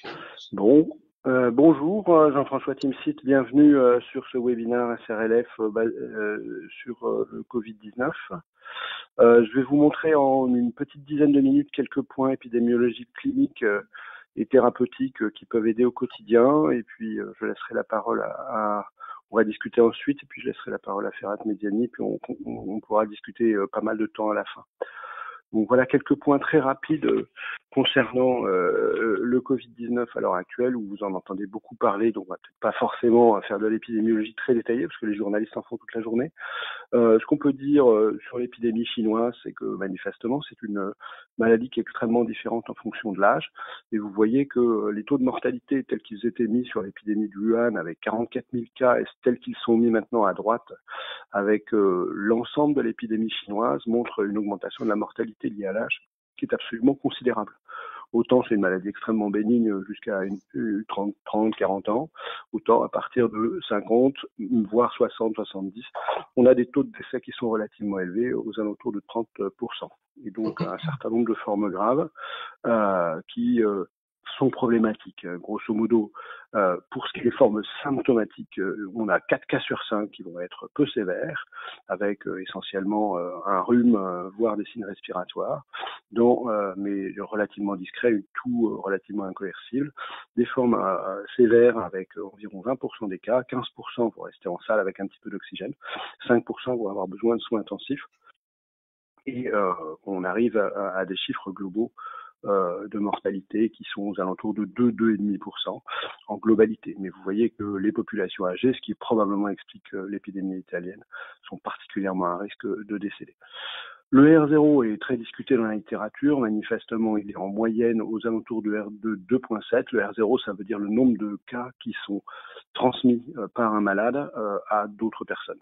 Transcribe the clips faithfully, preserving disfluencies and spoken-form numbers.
Bon, euh, bonjour euh, Jean-François Timsit, bienvenue euh, sur ce webinaire S R L F euh, ba- euh, sur euh, le Covid dix-neuf. Euh, je vais vous montrer en une petite dizaine de minutes quelques points épidémiologiques cliniques euh, et thérapeutiques euh, qui peuvent aider au quotidien, et puis euh, je laisserai la parole à, à- on va discuter ensuite, et puis je laisserai la parole à Ferhat Mediani, puis on, on- on pourra discuter euh, pas mal de temps à la fin. Donc voilà quelques points très rapides euh, concernant euh, le Covid dix-neuf à l'heure actuelle, où vous en entendez beaucoup parler, donc on va peut-être pas forcément faire de l'épidémiologie très détaillée, parce que les journalistes en font toute la journée. Euh, ce qu'on peut dire euh, sur l'épidémie chinoise, c'est que manifestement, c'est une euh, maladie qui est extrêmement différente en fonction de l'âge. Et vous voyez que euh, les taux de mortalité tels qu'ils étaient mis sur l'épidémie de Wuhan, avec quarante-quatre mille cas, et tels qu'ils sont mis maintenant à droite, avec euh, l'ensemble de l'épidémie chinoise, montrent une augmentation de la mortalité liée à l'âge qui est absolument considérable. Autant c'est une maladie extrêmement bénigne jusqu'à une, une trente, trente, quarante ans, autant à partir de cinquante, voire soixante, soixante-dix, on a des taux de décès qui sont relativement élevés, aux alentours de trente pour cent. Et donc un certain nombre de formes graves euh, qui euh, sont problématiques. Grosso modo, euh, pour ce qui est des formes symptomatiques, euh, on a quatre cas sur cinq qui vont être peu sévères, avec euh, essentiellement euh, un rhume, euh, voire des signes respiratoires, dont, euh, mais relativement discret, une toux euh, relativement incoercible. Des formes euh, sévères avec euh, environ vingt pour cent des cas, quinze pour cent vont rester en salle avec un petit peu d'oxygène, cinq pour cent vont avoir besoin de soins intensifs, et euh, on arrive à, à des chiffres globaux euh, de mortalité qui sont aux alentours de deux, deux virgule cinq pour cent en globalité. Mais vous voyez que les populations âgées, ce qui probablement explique euh, l'épidémie italienne, sont particulièrement à risque de décéder. Le R zéro est très discuté dans la littérature. Manifestement, il est en moyenne aux alentours de R deux deux virgule sept. Le R zéro, ça veut dire le nombre de cas qui sont transmis euh, par un malade euh, à d'autres personnes.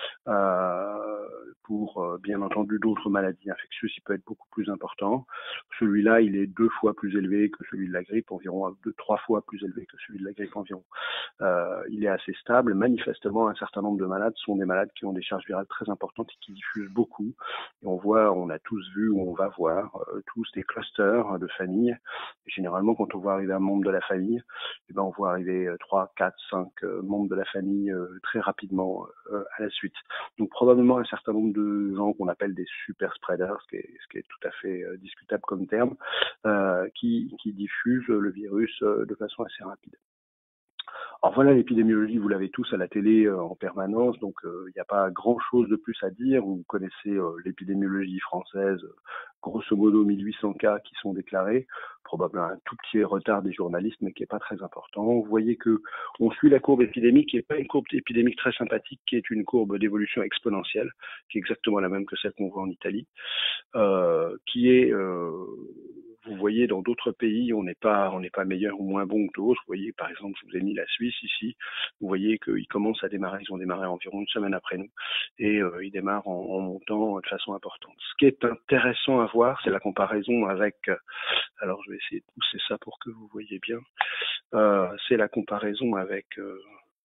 Euh, pour euh, bien entendu d'autres maladies infectieuses, il peut être beaucoup plus important. Celui-là, il est deux fois plus élevé que celui de la grippe, environ deux, trois fois plus élevé que celui de la grippe environ. Euh, il est assez stable. Manifestement, un certain nombre de malades sont des malades qui ont des charges virales très importantes et qui diffusent beaucoup. Et on voit, on a tous vu ou on va voir euh, tous des clusters de familles. Et généralement, quand on voit arriver un membre de la famille, eh ben, on voit arriver trois, quatre, cinq euh, membres de la famille euh, très rapidement euh, à la suite. Donc probablement un certain nombre de gens qu'on appelle des super spreaders, ce qui est, ce qui est tout à fait euh, discutable comme terme, euh, qui, qui diffusent le virus euh, de façon assez rapide. Alors voilà, l'épidémiologie, vous l'avez tous à la télé euh, en permanence, donc il euh, n'y a pas grand-chose de plus à dire. Vous connaissez euh, l'épidémiologie française, euh, grosso modo mille huit cents cas qui sont déclarés, probablement un tout petit retard des journalistes, mais qui n'est pas très important. Vous voyez que on suit la courbe épidémique, qui n'est pas une courbe épidémique très sympathique, qui est une courbe d'évolution exponentielle, qui est exactement la même que celle qu'on voit en Italie, euh, qui est euh, vous voyez, dans d'autres pays, on n'est pas, on n'est pas meilleur ou moins bon que d'autres. Vous voyez, par exemple, je vous ai mis la Suisse ici. Vous voyez qu'ils commencent à démarrer, ils ont démarré environ une semaine après nous, et euh, ils démarrent en, en montant de façon importante. Ce qui est intéressant à voir, c'est la comparaison avec. Alors, je vais essayer de pousser ça pour que vous voyez bien. Euh, c'est la comparaison avec. Euh,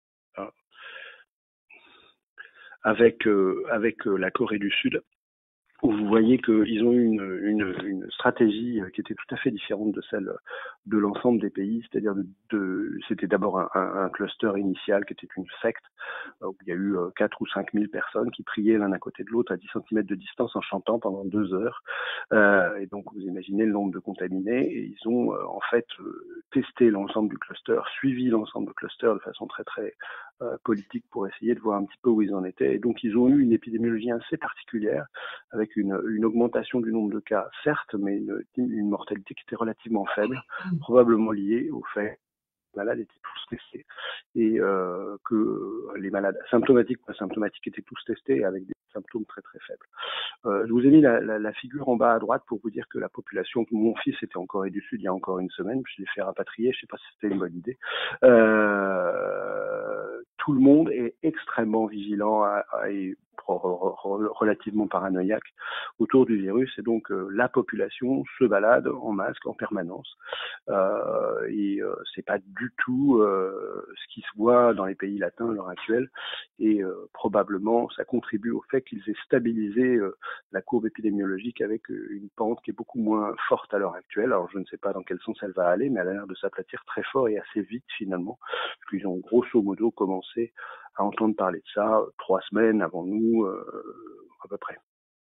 avec euh, avec euh, la Corée du Sud, où vous voyez qu'ils ont eu une, une, une stratégie qui était tout à fait différente de celle de l'ensemble des pays, c'est-à-dire de, de c'était d'abord un, un, un cluster initial qui était une secte, où il y a eu quatre ou cinq mille personnes qui priaient l'un à côté de l'autre à dix centimètres de distance en chantant pendant deux heures. Euh, et donc vous imaginez le nombre de contaminés, et ils ont euh, en fait euh, testé l'ensemble du cluster, suivi l'ensemble du cluster de façon très très euh, politique pour essayer de voir un petit peu où ils en étaient. Et donc ils ont eu une épidémiologie assez particulière, avec une, une augmentation du nombre de cas, certes, mais une, une mortalité qui était relativement faible, probablement liée au fait que les malades étaient tous testés et euh, que les malades symptomatiques ou asymptomatiques étaient tous testés avec des symptômes très très faibles. Euh, je vous ai mis la, la, la figure en bas à droite pour vous dire que la population, mon fils était en Corée du Sud il y a encore une semaine, je l'ai fait rapatrier, je ne sais pas si c'était une bonne idée. Euh, tout le monde est extrêmement vigilant à, à, et relativement paranoïaque autour du virus. Et donc, euh, la population se balade en masque en permanence. Euh, et euh, c'est pas du tout euh, ce qui se voit dans les pays latins à l'heure actuelle. Et euh, probablement, ça contribue au fait qu'ils aient stabilisé euh, la courbe épidémiologique avec une pente qui est beaucoup moins forte à l'heure actuelle. Alors, je ne sais pas dans quel sens elle va aller, mais elle a l'air de s'aplatir très fort et assez vite finalement, puisqu'ils ont grosso modo commencé à entendre parler de ça euh, trois semaines avant nous, euh, à peu près.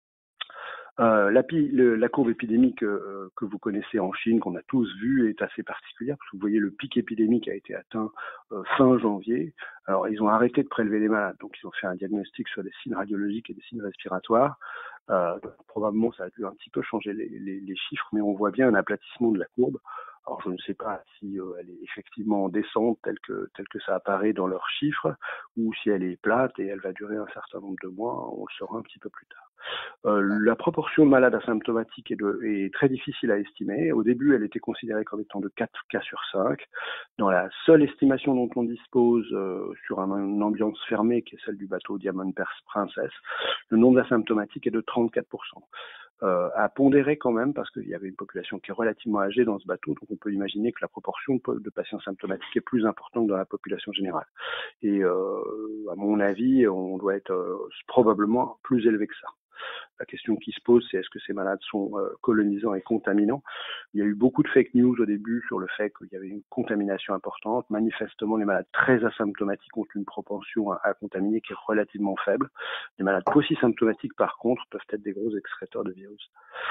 Euh, la, le, la courbe épidémique euh, que vous connaissez en Chine, qu'on a tous vu, est assez particulière, parce que vous voyez le pic épidémique a été atteint euh, fin janvier. Alors, ils ont arrêté de prélever les malades, donc ils ont fait un diagnostic sur des signes radiologiques et des signes respiratoires. Euh, probablement, ça a dû un petit peu changer les, les, les chiffres, mais on voit bien un aplatissement de la courbe. Alors, je ne sais pas si euh, elle est effectivement en descente telle que, telle que ça apparaît dans leurs chiffres, ou si elle est plate et elle va durer un certain nombre de mois. On le saura un petit peu plus tard. Euh, la proportion de malades asymptomatiques est, de, est très difficile à estimer. Au début, elle était considérée comme étant de quatre cas sur cinq. Dans la seule estimation dont on dispose euh, sur un, une ambiance fermée, qui est celle du bateau Diamond Princess, le nombre d'asymptomatiques est de trente-quatre pour cent. Euh, à pondérer quand même, parce qu'il y avait une population qui est relativement âgée dans ce bateau, donc on peut imaginer que la proportion de patients symptomatiques est plus importante que dans la population générale. Et euh, à mon avis, on doit être euh, probablement plus élevé que ça. La question qui se pose, c'est est-ce que ces malades sont euh, colonisants et contaminants? Il y a eu beaucoup de fake news au début sur le fait qu'il y avait une contamination importante. Manifestement, les malades très asymptomatiques ont une propension à, à contaminer qui est relativement faible. Les malades paucisymptomatiques, par contre, peuvent être des gros excréteurs de virus.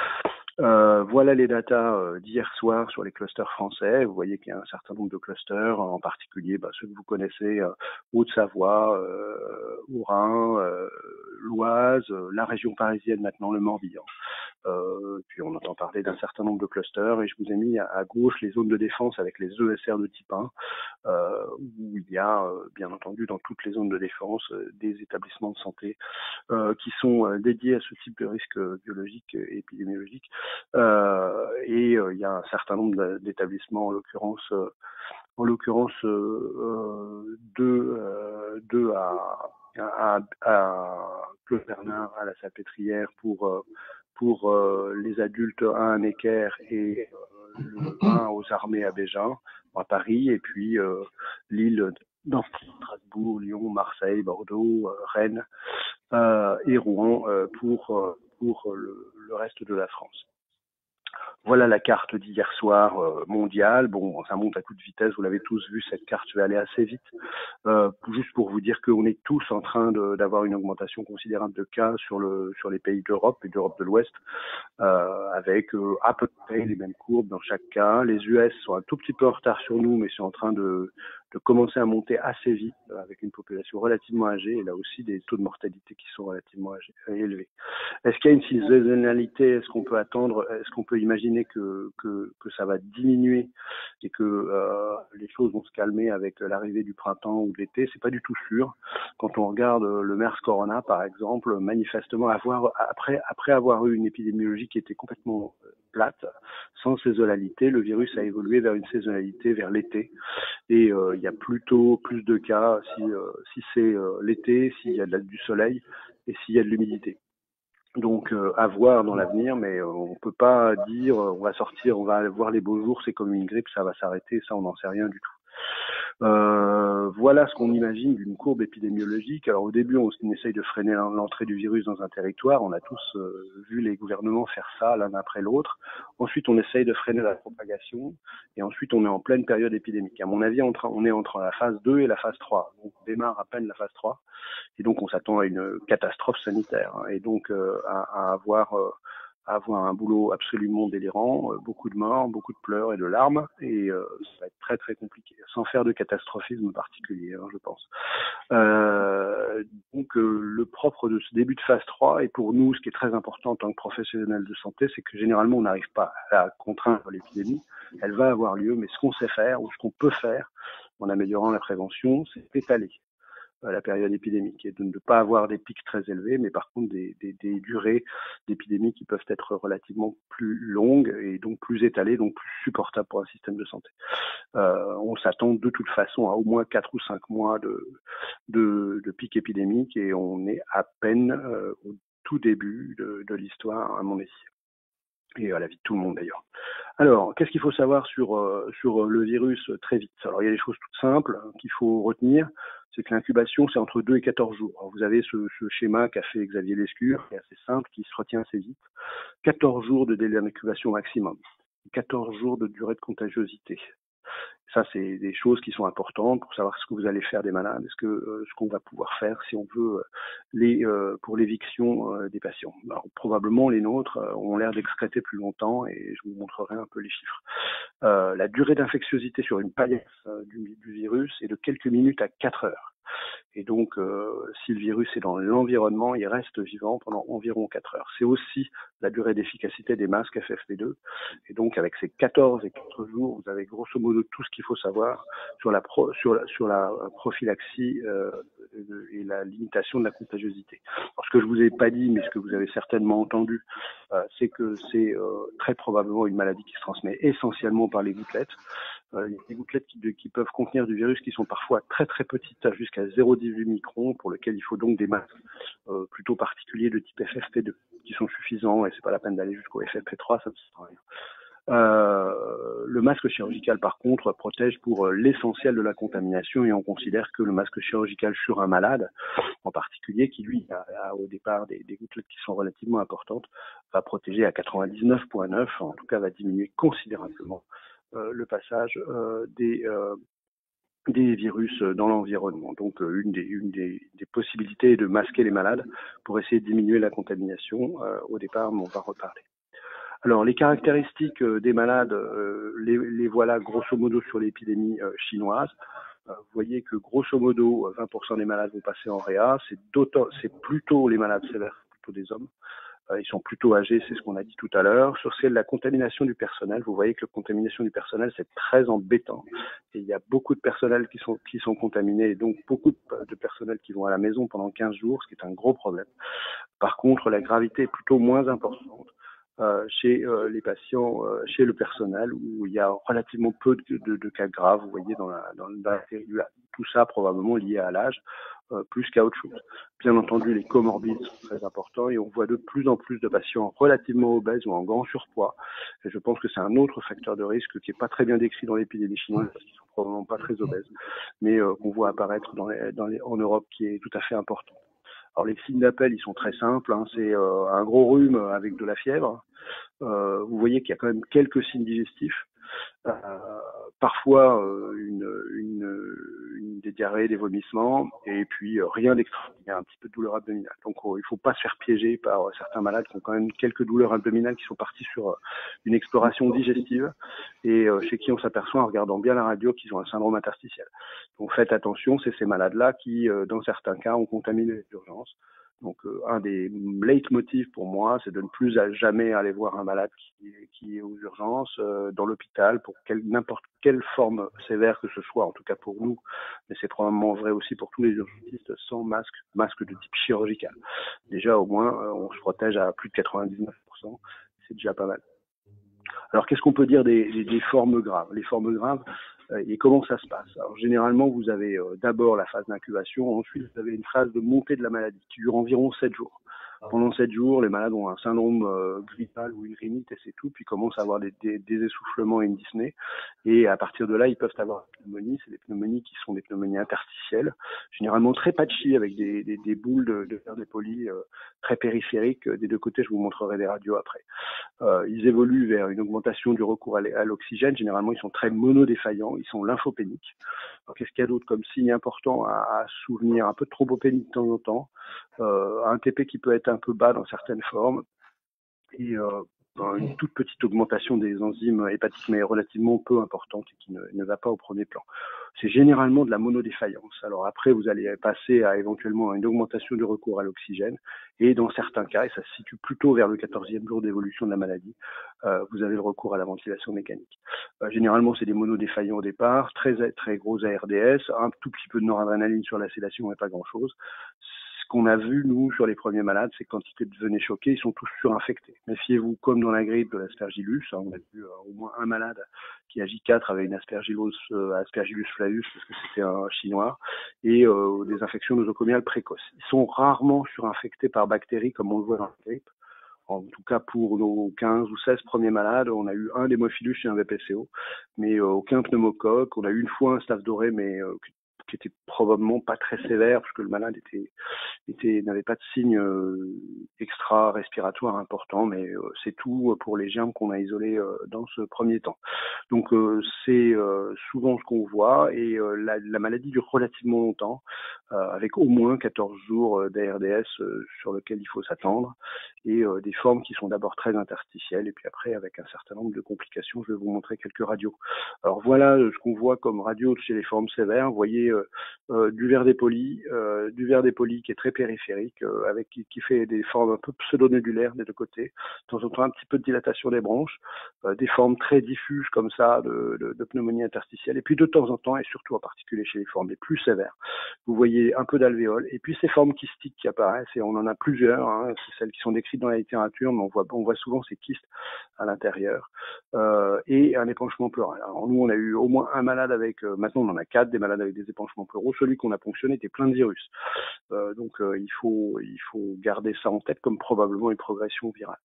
Euh, voilà les datas euh, d'hier soir sur les clusters français. Vous voyez qu'il y a un certain nombre de clusters, en particulier bah, ceux que vous connaissez, euh, Haute-Savoie, euh, Haut-Rhin, euh, l'Oise, euh, la région parisienne maintenant, le Morbihan. Euh, puis on entend parler d'un certain nombre de clusters et je vous ai mis à, à gauche les zones de défense avec les E S R de type un, euh, où il y a euh, bien entendu dans toutes les zones de défense euh, des établissements de santé euh, qui sont euh, dédiés à ce type de risque biologique et épidémiologique. Euh, et euh, il y a un certain nombre d'établissements, en l'occurrence, euh, en l'occurrence euh, deux, euh, deux à, à, à Claude Bernard à la Salpêtrière pour euh, pour euh, les adultes, un à Necker et euh, le un aux Armées à Bégin, à Paris, et puis euh, Lille, dans Strasbourg, Lyon, Marseille, Bordeaux, euh, Rennes euh, et Rouen euh, pour euh, pour le, le reste de la France. Voilà la carte d'hier soir euh, mondiale. Bon, ça monte à toute vitesse, vous l'avez tous vu, cette carte va aller assez vite. Euh, juste pour vous dire qu'on est tous en train d'avoir une augmentation considérable de cas sur, le, sur les pays d'Europe et d'Europe de l'Ouest, euh, avec euh, à peu près les mêmes courbes dans chaque cas. Les U S sont un tout petit peu en retard sur nous, mais sont en train de, de commencer à monter assez vite, avec une population relativement âgée, et là aussi des taux de mortalité qui sont relativement âgés, élevés. Est-ce qu'il y a une saisonnalité? Est-ce qu'on peut attendre? Est-ce qu'on peut imaginer que, que, que ça va diminuer et que euh, les choses vont se calmer avec l'arrivée du printemps ou de l'été? C'est pas du tout sûr. Quand on regarde le MERS Corona, par exemple, manifestement, avoir, après, après avoir eu une épidémiologie qui était complètement plate, sans saisonnalité, le virus a évolué vers une saisonnalité vers l'été. Et euh, il y a plutôt plus de cas si, euh, si c'est euh, l'été, s'il y a de la, du soleil et s'il y a de l'humidité. Donc euh, à voir dans l'avenir, mais euh, on peut pas dire euh, on va sortir, on va voir les beaux jours, c'est comme une grippe, ça va s'arrêter, ça on n'en sait rien du tout. Euh, voilà ce qu'on imagine d'une courbe épidémiologique. Alors au début, on, on essaye de freiner l'entrée du virus dans un territoire. On a tous euh, vu les gouvernements faire ça l'un après l'autre. Ensuite, on essaye de freiner la propagation. Et ensuite, on est en pleine période épidémique. À mon avis, on, on est entre la phase deux et la phase trois. Donc, on démarre à peine la phase trois. Et donc, on s'attend à une catastrophe sanitaire. Et donc, euh, à, à avoir... Euh, avoir un boulot absolument délirant, euh, beaucoup de morts, beaucoup de pleurs et de larmes, et euh, ça va être très très compliqué, sans faire de catastrophisme particulier, hein, je pense. Euh, donc euh, le propre de ce début de phase trois, et pour nous, ce qui est très important en tant que professionnels de santé, c'est que généralement on n'arrive pas à contraindre l'épidémie, elle va avoir lieu, mais ce qu'on sait faire, ou ce qu'on peut faire, en améliorant la prévention, c'est étaler. euh, la période épidémique et de ne pas avoir des pics très élevés, mais par contre des, des, des durées d'épidémie qui peuvent être relativement plus longues et donc plus étalées, donc plus supportables pour un système de santé. Euh, on s'attend de toute façon à au moins quatre ou cinq mois de, de, de pic épidémique et on est à peine euh, au tout début de, de l'histoire, à mon avis, et à la vie de tout le monde d'ailleurs. Alors, qu'est-ce qu'il faut savoir sur, euh, sur le virus très vite? Alors, il y a des choses toutes simples hein, qu'il faut retenir, c'est que l'incubation, c'est entre deux et quatorze jours. Alors, vous avez ce, ce schéma qu'a fait Xavier Lescure, qui est assez simple, qui se retient assez vite. quatorze jours de délai d'incubation maximum, quatorze jours de durée de contagiosité. Ça, c'est des choses qui sont importantes pour savoir ce que vous allez faire des malades, ce que euh, ce qu'on va pouvoir faire si on veut euh, les euh, pour l'éviction euh, des patients. Alors, probablement les nôtres euh, ont l'air d'excréter plus longtemps et je vous montrerai un peu les chiffres. Euh, la durée d'infectiosité sur une paillasse euh, du, du virus est de quelques minutes à quatre heures. Et donc, euh, si le virus est dans l'environnement, il reste vivant pendant environ quatre heures. C'est aussi la durée d'efficacité des masques F F P deux. Et donc, avec ces quatorze et quatre jours, vous avez grosso modo tout ce qu'il faut savoir sur la, pro, sur la, sur la prophylaxie euh, et la limitation de la contagiosité. Alors, ce que je vous ai pas dit, mais ce que vous avez certainement entendu, euh, c'est que c'est euh, très probablement une maladie qui se transmet essentiellement par les gouttelettes. Euh, il y a des gouttelettes qui, de, qui peuvent contenir du virus qui sont parfois très très petites, jusqu'à zéro virgule dix-huit microns, pour lesquels il faut donc des masques euh, plutôt particuliers de type F F P deux, qui sont suffisants et c'est pas la peine d'aller jusqu'au F F P trois, ça ne sert à rien. Euh, le masque chirurgical, par contre, protège pour l'essentiel de la contamination et on considère que le masque chirurgical sur un malade, en particulier, qui lui a, a au départ des, des gouttelettes qui sont relativement importantes, va protéger à quatre-vingt-dix-neuf virgule neuf, en tout cas va diminuer considérablement euh, le passage euh, des euh, des virus dans l'environnement. Donc euh, une, des, une des, des possibilités est de masquer les malades pour essayer de diminuer la contamination. Euh, au départ, mais on va reparler. Alors les caractéristiques euh, des malades, euh, les, les voilà grosso modo sur l'épidémie euh, chinoise. Euh, vous voyez que grosso modo vingt pour cent des malades vont passer en réa. C'est, c'est plutôt les malades sévères, plutôt des hommes. Euh, ils sont plutôt âgés, c'est ce qu'on a dit tout à l'heure. Sur celle de la contamination du personnel, vous voyez que la contamination du personnel, c'est très embêtant. Et il y a beaucoup de personnels qui sont, qui sont contaminés et donc beaucoup de, de personnel qui vont à la maison pendant quinze jours, ce qui est un gros problème. Par contre, la gravité est plutôt moins importante. Euh, chez euh, les patients, euh, chez le personnel, où il y a relativement peu de, de, de cas graves, vous voyez, dans la, dans, dans la série. Tout ça probablement lié à l'âge, euh, plus qu'à autre chose. Bien entendu, les comorbides sont très importants et on voit de plus en plus de patients relativement obèses ou en grand surpoids. Et je pense que c'est un autre facteur de risque qui n'est pas très bien décrit dans l'épidémie chinoise, parce qu'ils sont probablement pas très obèses, mais euh, qu'on voit apparaître dans les, dans les, en Europe, qui est tout à fait important. Alors les signes d'appel, ils sont très simples, hein. C'est euh, un gros rhume avec de la fièvre. Euh, vous voyez qu'il y a quand même quelques signes digestifs. Euh, parfois euh, une, une, une des diarrhées, des vomissements, et puis euh, rien d'extraordinaire, un petit peu de douleur abdominale. Donc euh, il ne faut pas se faire piéger par euh, certains malades qui ont quand même quelques douleurs abdominales qui sont partis sur euh, une exploration digestive et euh, chez qui on s'aperçoit en regardant bien la radio qu'ils ont un syndrome interstitiel. Donc faites attention, c'est ces malades-là qui, euh, dans certains cas, ont contaminé les urgences. Donc euh, un des leitmotifs pour moi, c'est de ne plus à jamais aller voir un malade qui, qui est aux urgences, euh, dans l'hôpital, pour quel, n'importe quelle forme sévère que ce soit, en tout cas pour nous, mais c'est probablement vrai aussi pour tous les urgentistes, sans masque, masque de type chirurgical. Déjà au moins, euh, on se protège à plus de quatre-vingt-dix-neuf pour cent, c'est déjà pas mal. Alors qu'est-ce qu'on peut dire des, des, des formes graves? Les formes graves, euh, et comment ça se passe? Alors généralement, vous avez euh, d'abord la phase d'incubation, ensuite vous avez une phase de montée de la maladie qui dure environ sept jours. Pendant sept jours, les malades ont un syndrome euh, grippal ou une rhinite et c'est tout, puis commencent à avoir des, des, des essoufflements et une dyspnée. Et à partir de là, ils peuvent avoir une pneumonie. C'est des pneumonies qui sont des pneumonies interstitielles, généralement très patchy avec des, des, des boules de, de fer dépoli euh, très périphériques. Des deux côtés, je vous montrerai des radios après. Euh, ils évoluent vers une augmentation du recours à l'oxygène. Généralement, ils sont très monodéfaillants, ils sont lymphopéniques. Alors, qu'est-ce qu'il y a d'autre comme signe important à, à souvenir? Un peu de thrombopénie de temps en temps, euh, un T P qui peut être un peu bas dans certaines formes, et euh, une toute petite augmentation des enzymes hépatiques, mais relativement peu importante et qui ne, ne va pas au premier plan. C'est généralement de la monodéfaillance. Alors après, vous allez passer à éventuellement une augmentation du recours à l'oxygène, et dans certains cas, et ça se situe plutôt vers le quatorzième jour d'évolution de la maladie, euh, vous avez le recours à la ventilation mécanique. Euh, généralement, c'est des monodéfaillants au départ, très très gros A R D S, un tout petit peu de noradrénaline sur la sédation et pas grand-chose. Ce qu'on a vu, nous, sur les premiers malades, c'est que quand ils devenaient choqués, ils sont tous surinfectés. Méfiez-vous, comme dans la grippe de l'aspergillus, hein, on a vu euh, au moins un malade qui a J quatre avec une aspergillus, euh, aspergillus flavus, parce que c'était un chinois, et euh, des infections nosocomiales précoces. Ils sont rarement surinfectés par bactéries, comme on le voit dans la grippe. En tout cas, pour nos quinze ou seize premiers malades, on a eu un démophilus et un V P C O, mais euh, aucun pneumocoque. On a eu une fois un staph doré, mais euh, qui était probablement pas très sévère, parce que le malade était, était n'avait pas de signes euh, extra-respiratoires importants, mais euh, c'est tout pour les germes qu'on a isolés euh, dans ce premier temps. Donc euh, c'est euh, souvent ce qu'on voit, et euh, la, la maladie dure relativement longtemps, euh, avec au moins quatorze jours euh, d'A R D S euh, sur lequel il faut s'attendre, et euh, des formes qui sont d'abord très interstitielles, et puis après avec un certain nombre de complications. Je vais vous montrer quelques radios. Alors voilà ce qu'on voit comme radio chez les formes sévères. Vous voyez euh, euh, du verre dépoli, euh, du verre dépoli qui est très périphérique, euh, avec qui, qui fait des formes un peu pseudo-nodulaires des deux côtés, de temps en temps un petit peu de dilatation des bronches, euh, des formes très diffuses comme ça de, de, de pneumonie interstitielle, et puis de temps en temps, et surtout en particulier chez les formes les plus sévères, vous voyez un peu d'alvéole, et puis ces formes kystiques qui apparaissent, et on en a plusieurs, hein, c'est celles qui sont décrites dans la littérature, mais on voit, on voit souvent ces kystes à l'intérieur, euh, et un épanchement pleural. Alors nous, on a eu au moins un malade avec, euh, maintenant on en a quatre, des malades avec des épanchements pleuraux. Celui qu'on a ponctionné était plein de virus. Euh, donc euh, il faut il faut garder ça en tête comme probablement une progression virale.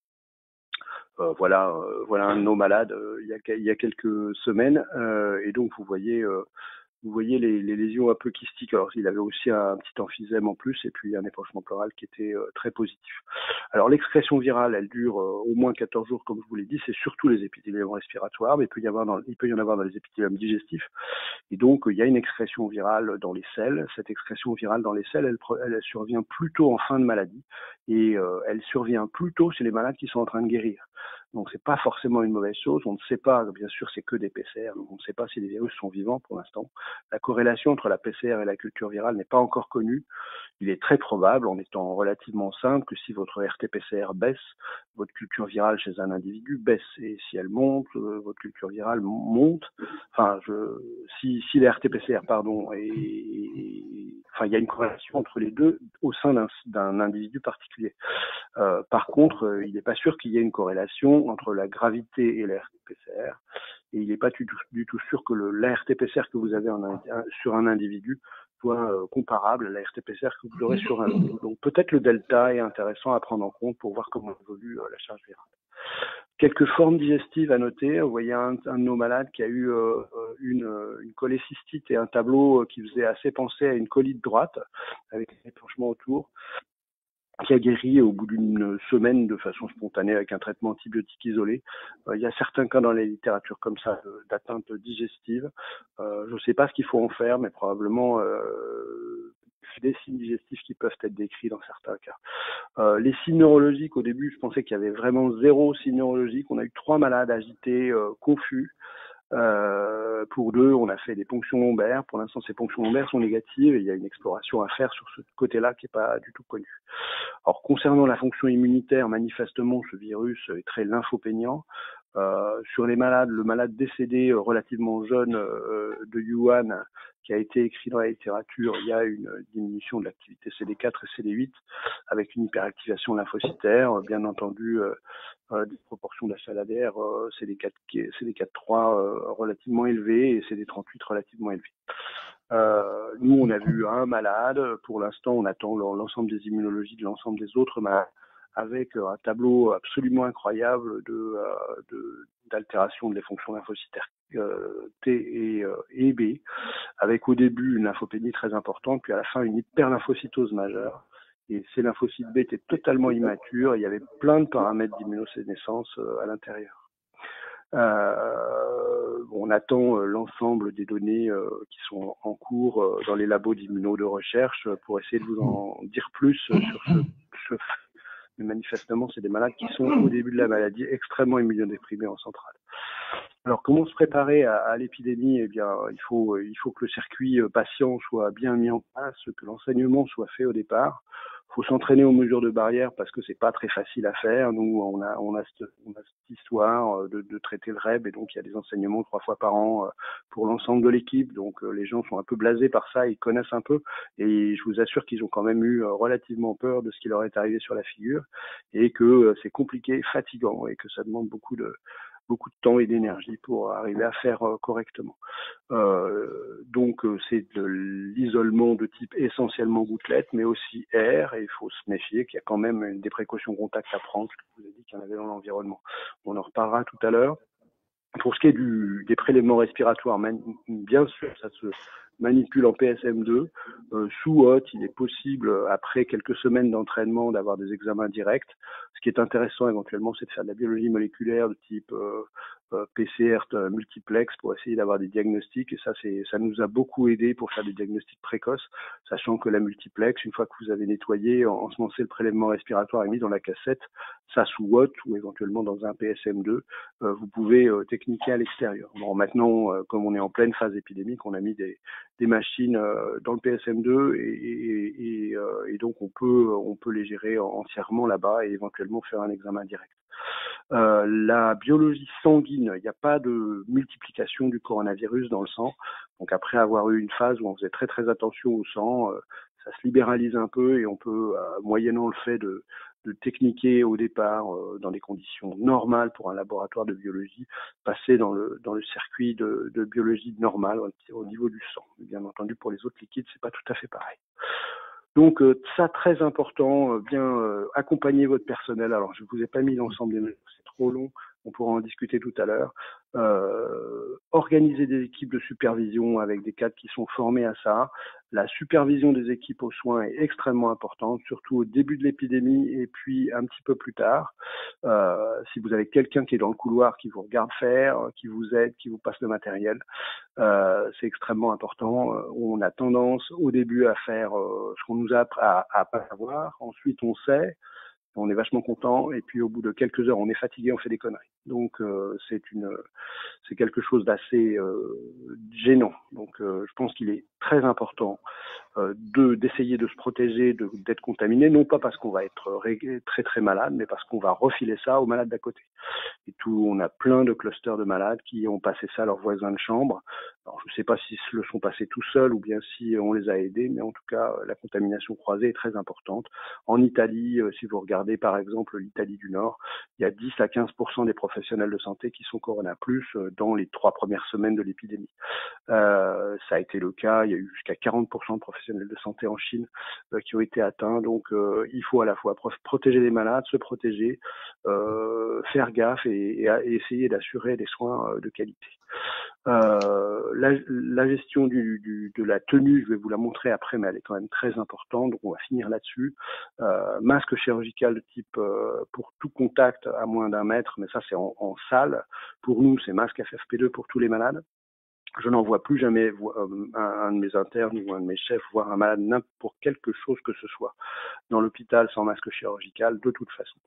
Euh, voilà, euh, voilà un de nos malades euh, il, y a, il y a quelques semaines, euh, et donc vous voyez euh, vous voyez les, les lésions un peu kystiques. Alors il avait aussi un petit emphysème en plus, et puis un épanchement pleural qui était euh, très positif. Alors l'excrétion virale, elle dure euh, au moins quatorze jours, comme je vous l'ai dit. C'est surtout les épithéliums respiratoires, mais il peut y avoir dans, il peut y en avoir dans les épithéliums digestifs. Et donc il y a une excrétion virale dans les selles. Cette excrétion virale dans les selles, elle, elle survient plutôt en fin de maladie, et euh, elle survient plutôt chez les malades qui sont en train de guérir. Donc c'est pas forcément une mauvaise chose. On ne sait pas, bien sûr, c'est que des P C R, donc on ne sait pas si les virus sont vivants pour l'instant. La corrélation entre la P C R et la culture virale n'est pas encore connue. Il est très probable, en étant relativement simple, que si votre R T P C R baisse, votre culture virale chez un individu baisse. Et si elle monte, euh, votre culture virale monte. Enfin, je, si, si la R T P C R, pardon, est, enfin, il y a une corrélation entre les deux au sein d'un, d'un individu particulier. Euh, par contre, euh, il n'est pas sûr qu'il y ait une corrélation entre la gravité et la R T P C R, et il n'est pas du tout, du tout sûr que le, la R T P C R que vous avez en, un, sur un individu soit euh, comparable à la R T P C R que vous aurez sur un autre. Donc peut-être le delta est intéressant à prendre en compte pour voir comment évolue euh, la charge virale. Quelques formes digestives à noter. Vous voyez un, un de nos malades qui a eu euh, une, une cholécystite et un tableau qui faisait assez penser à une colite droite, avec un épanchement autour, qui a guéri au bout d'une semaine de façon spontanée avec un traitement antibiotique isolé. Euh, il y a certains cas dans la littérature comme ça d'atteinte digestive. Euh, je ne sais pas ce qu'il faut en faire, mais probablement euh, des signes digestifs qui peuvent être décrits dans certains cas. Euh, les signes neurologiques, au début, je pensais qu'il y avait vraiment zéro signe neurologique. On a eu trois malades agités, euh, confus. Euh, pour deux, on a fait des ponctions lombaires. Pour l'instant, ces ponctions lombaires sont négatives, et il y a une exploration à faire sur ce côté-là qui n'est pas du tout connu. Alors, concernant la fonction immunitaire, manifestement, ce virus est très lymphopéniant. Euh, sur les malades, le malade décédé euh, relativement jeune euh, de Yuan, qui a été écrit dans la littérature, il y a une diminution de l'activité C D quatre et C D huit avec une hyperactivation lymphocytaire, bien entendu euh, euh, des proportions d'H L A D R euh, C D quatre, C D quatre trois euh, relativement élevées et C D trente-huit relativement élevées. Euh, nous, on a vu un malade. Pour l'instant, on attend l'ensemble des immunologies de l'ensemble des autres malades, avec un tableau absolument incroyable de, de d'altération de les fonctions lymphocytaires euh, T et, euh, et B, avec au début une lymphopénie très importante, puis à la fin une hyperlymphocytose majeure. Et ces lymphocytes B étaient totalement immatures, et il y avait plein de paramètres d'immunosénescence euh, à l'intérieur. Euh, on attend euh, l'ensemble des données euh, qui sont en cours euh, dans les labos d'immuno de recherche pour essayer de vous en dire plus euh, sur ce, ce mais manifestement, c'est des malades qui sont au début de la maladie extrêmement immunodéprimés en centrale. Alors, comment se préparer à, à l'épidémie? Eh bien, il faut, il faut que le circuit patient soit bien mis en place, que l'enseignement soit fait au départ. Il faut s'entraîner aux mesures de barrière parce que c'est pas très facile à faire. Nous, on a, on a, cette, on a cette histoire de, de traiter le R E B et donc il y a des enseignements trois fois par an pour l'ensemble de l'équipe. Donc, les gens sont un peu blasés par ça, ils connaissent un peu et je vous assure qu'ils ont quand même eu relativement peur de ce qui leur est arrivé sur la figure et que c'est compliqué, fatigant et que ça demande beaucoup de beaucoup de temps et d'énergie pour arriver à faire euh, correctement. Euh, donc euh, c'est de l'isolement de type essentiellement gouttelette, mais aussi air, et il faut se méfier qu'il y a quand même des précautions contact à prendre, je vous ai dit qu'il y en avait dans l'environnement. On en reparlera tout à l'heure. Pour ce qui est du, des prélèvements respiratoires, bien sûr, ça se manipule en P S M deux. Euh, sous hôte, il est possible, après quelques semaines d'entraînement, d'avoir des examens directs. Ce qui est intéressant éventuellement, c'est de faire de la biologie moléculaire de type euh, euh, P C R multiplex pour essayer d'avoir des diagnostics. Et ça, c'est, ça nous a beaucoup aidé pour faire des diagnostics précoces, sachant que la multiplex, une fois que vous avez nettoyé, ensemencé le prélèvement respiratoire et mis dans la cassette, ça sous hôte ou éventuellement dans un P S M deux, euh, vous pouvez euh, techniquer à l'extérieur. Bon, maintenant, euh, comme on est en pleine phase épidémique, on a mis des, des machines euh, dans le P S M deux et, et, et, euh, et donc on peut, on peut les gérer entièrement là-bas et éventuellement faire un examen direct. Euh, la biologie sanguine, il n'y a pas de multiplication du coronavirus dans le sang. Donc après avoir eu une phase où on faisait très très attention au sang, euh, ça se libéralise un peu et on peut, euh, moyennant le fait de, de techniquer au départ euh, dans des conditions normales pour un laboratoire de biologie, passer dans le dans le circuit de, de biologie normale au niveau du sang. Bien entendu, pour les autres liquides, c'est pas tout à fait pareil. Donc euh, ça, très important, euh, bien euh, accompagner votre personnel. Alors je vous ai pas mis l'ensemble des mesures, c'est trop long, on pourra en discuter tout à l'heure. Euh, organiser des équipes de supervision avec des cadres qui sont formés à ça. La supervision des équipes aux soins est extrêmement importante, surtout au début de l'épidémie et puis un petit peu plus tard. Euh, si vous avez quelqu'un qui est dans le couloir, qui vous regarde faire, qui vous aide, qui vous passe le matériel, euh, c'est extrêmement important. On a tendance au début à faire euh, ce qu'on nous a à, à pas savoir. Ensuite, on sait. On est vachement content et puis au bout de quelques heures, on est fatigué, on fait des conneries. Donc euh, c'est une, c'est quelque chose d'assez euh, gênant. Donc euh, je pense qu'il est très important euh, de d'essayer de se protéger de, d'être contaminé, non pas parce qu'on va être très très malade, mais parce qu'on va refiler ça aux malades d'à côté. Et tout, on a plein de clusters de malades qui ont passé ça à leurs voisins de chambre. Alors, je ne sais pas s'ils se le sont passés tout seuls ou bien si on les a aidés, mais en tout cas, la contamination croisée est très importante. En Italie, si vous regardez par exemple l'Italie du Nord, il y a dix à quinze pour cent des professionnels de santé qui sont Corona plus dans les trois premières semaines de l'épidémie. Euh, ça a été le cas, il y a eu jusqu'à quarante pour cent de professionnels de santé en Chine euh, qui ont été atteints. Donc, euh, il faut à la fois protéger les malades, se protéger, euh, faire gaffe et, et, et essayer d'assurer des soins euh, de qualité. Euh, la, la gestion du, du, de la tenue, je vais vous la montrer après, mais elle est quand même très importante, donc on va finir là-dessus. Euh, masque chirurgical de type euh, pour tout contact à moins d'un mètre, mais ça c'est en, en salle. Pour nous, c'est masque F F P deux pour tous les malades. Je n'en vois plus jamais un, un de mes internes ou un de mes chefs voir un malade pour quelque chose que ce soit dans l'hôpital sans masque chirurgical, de toute façon.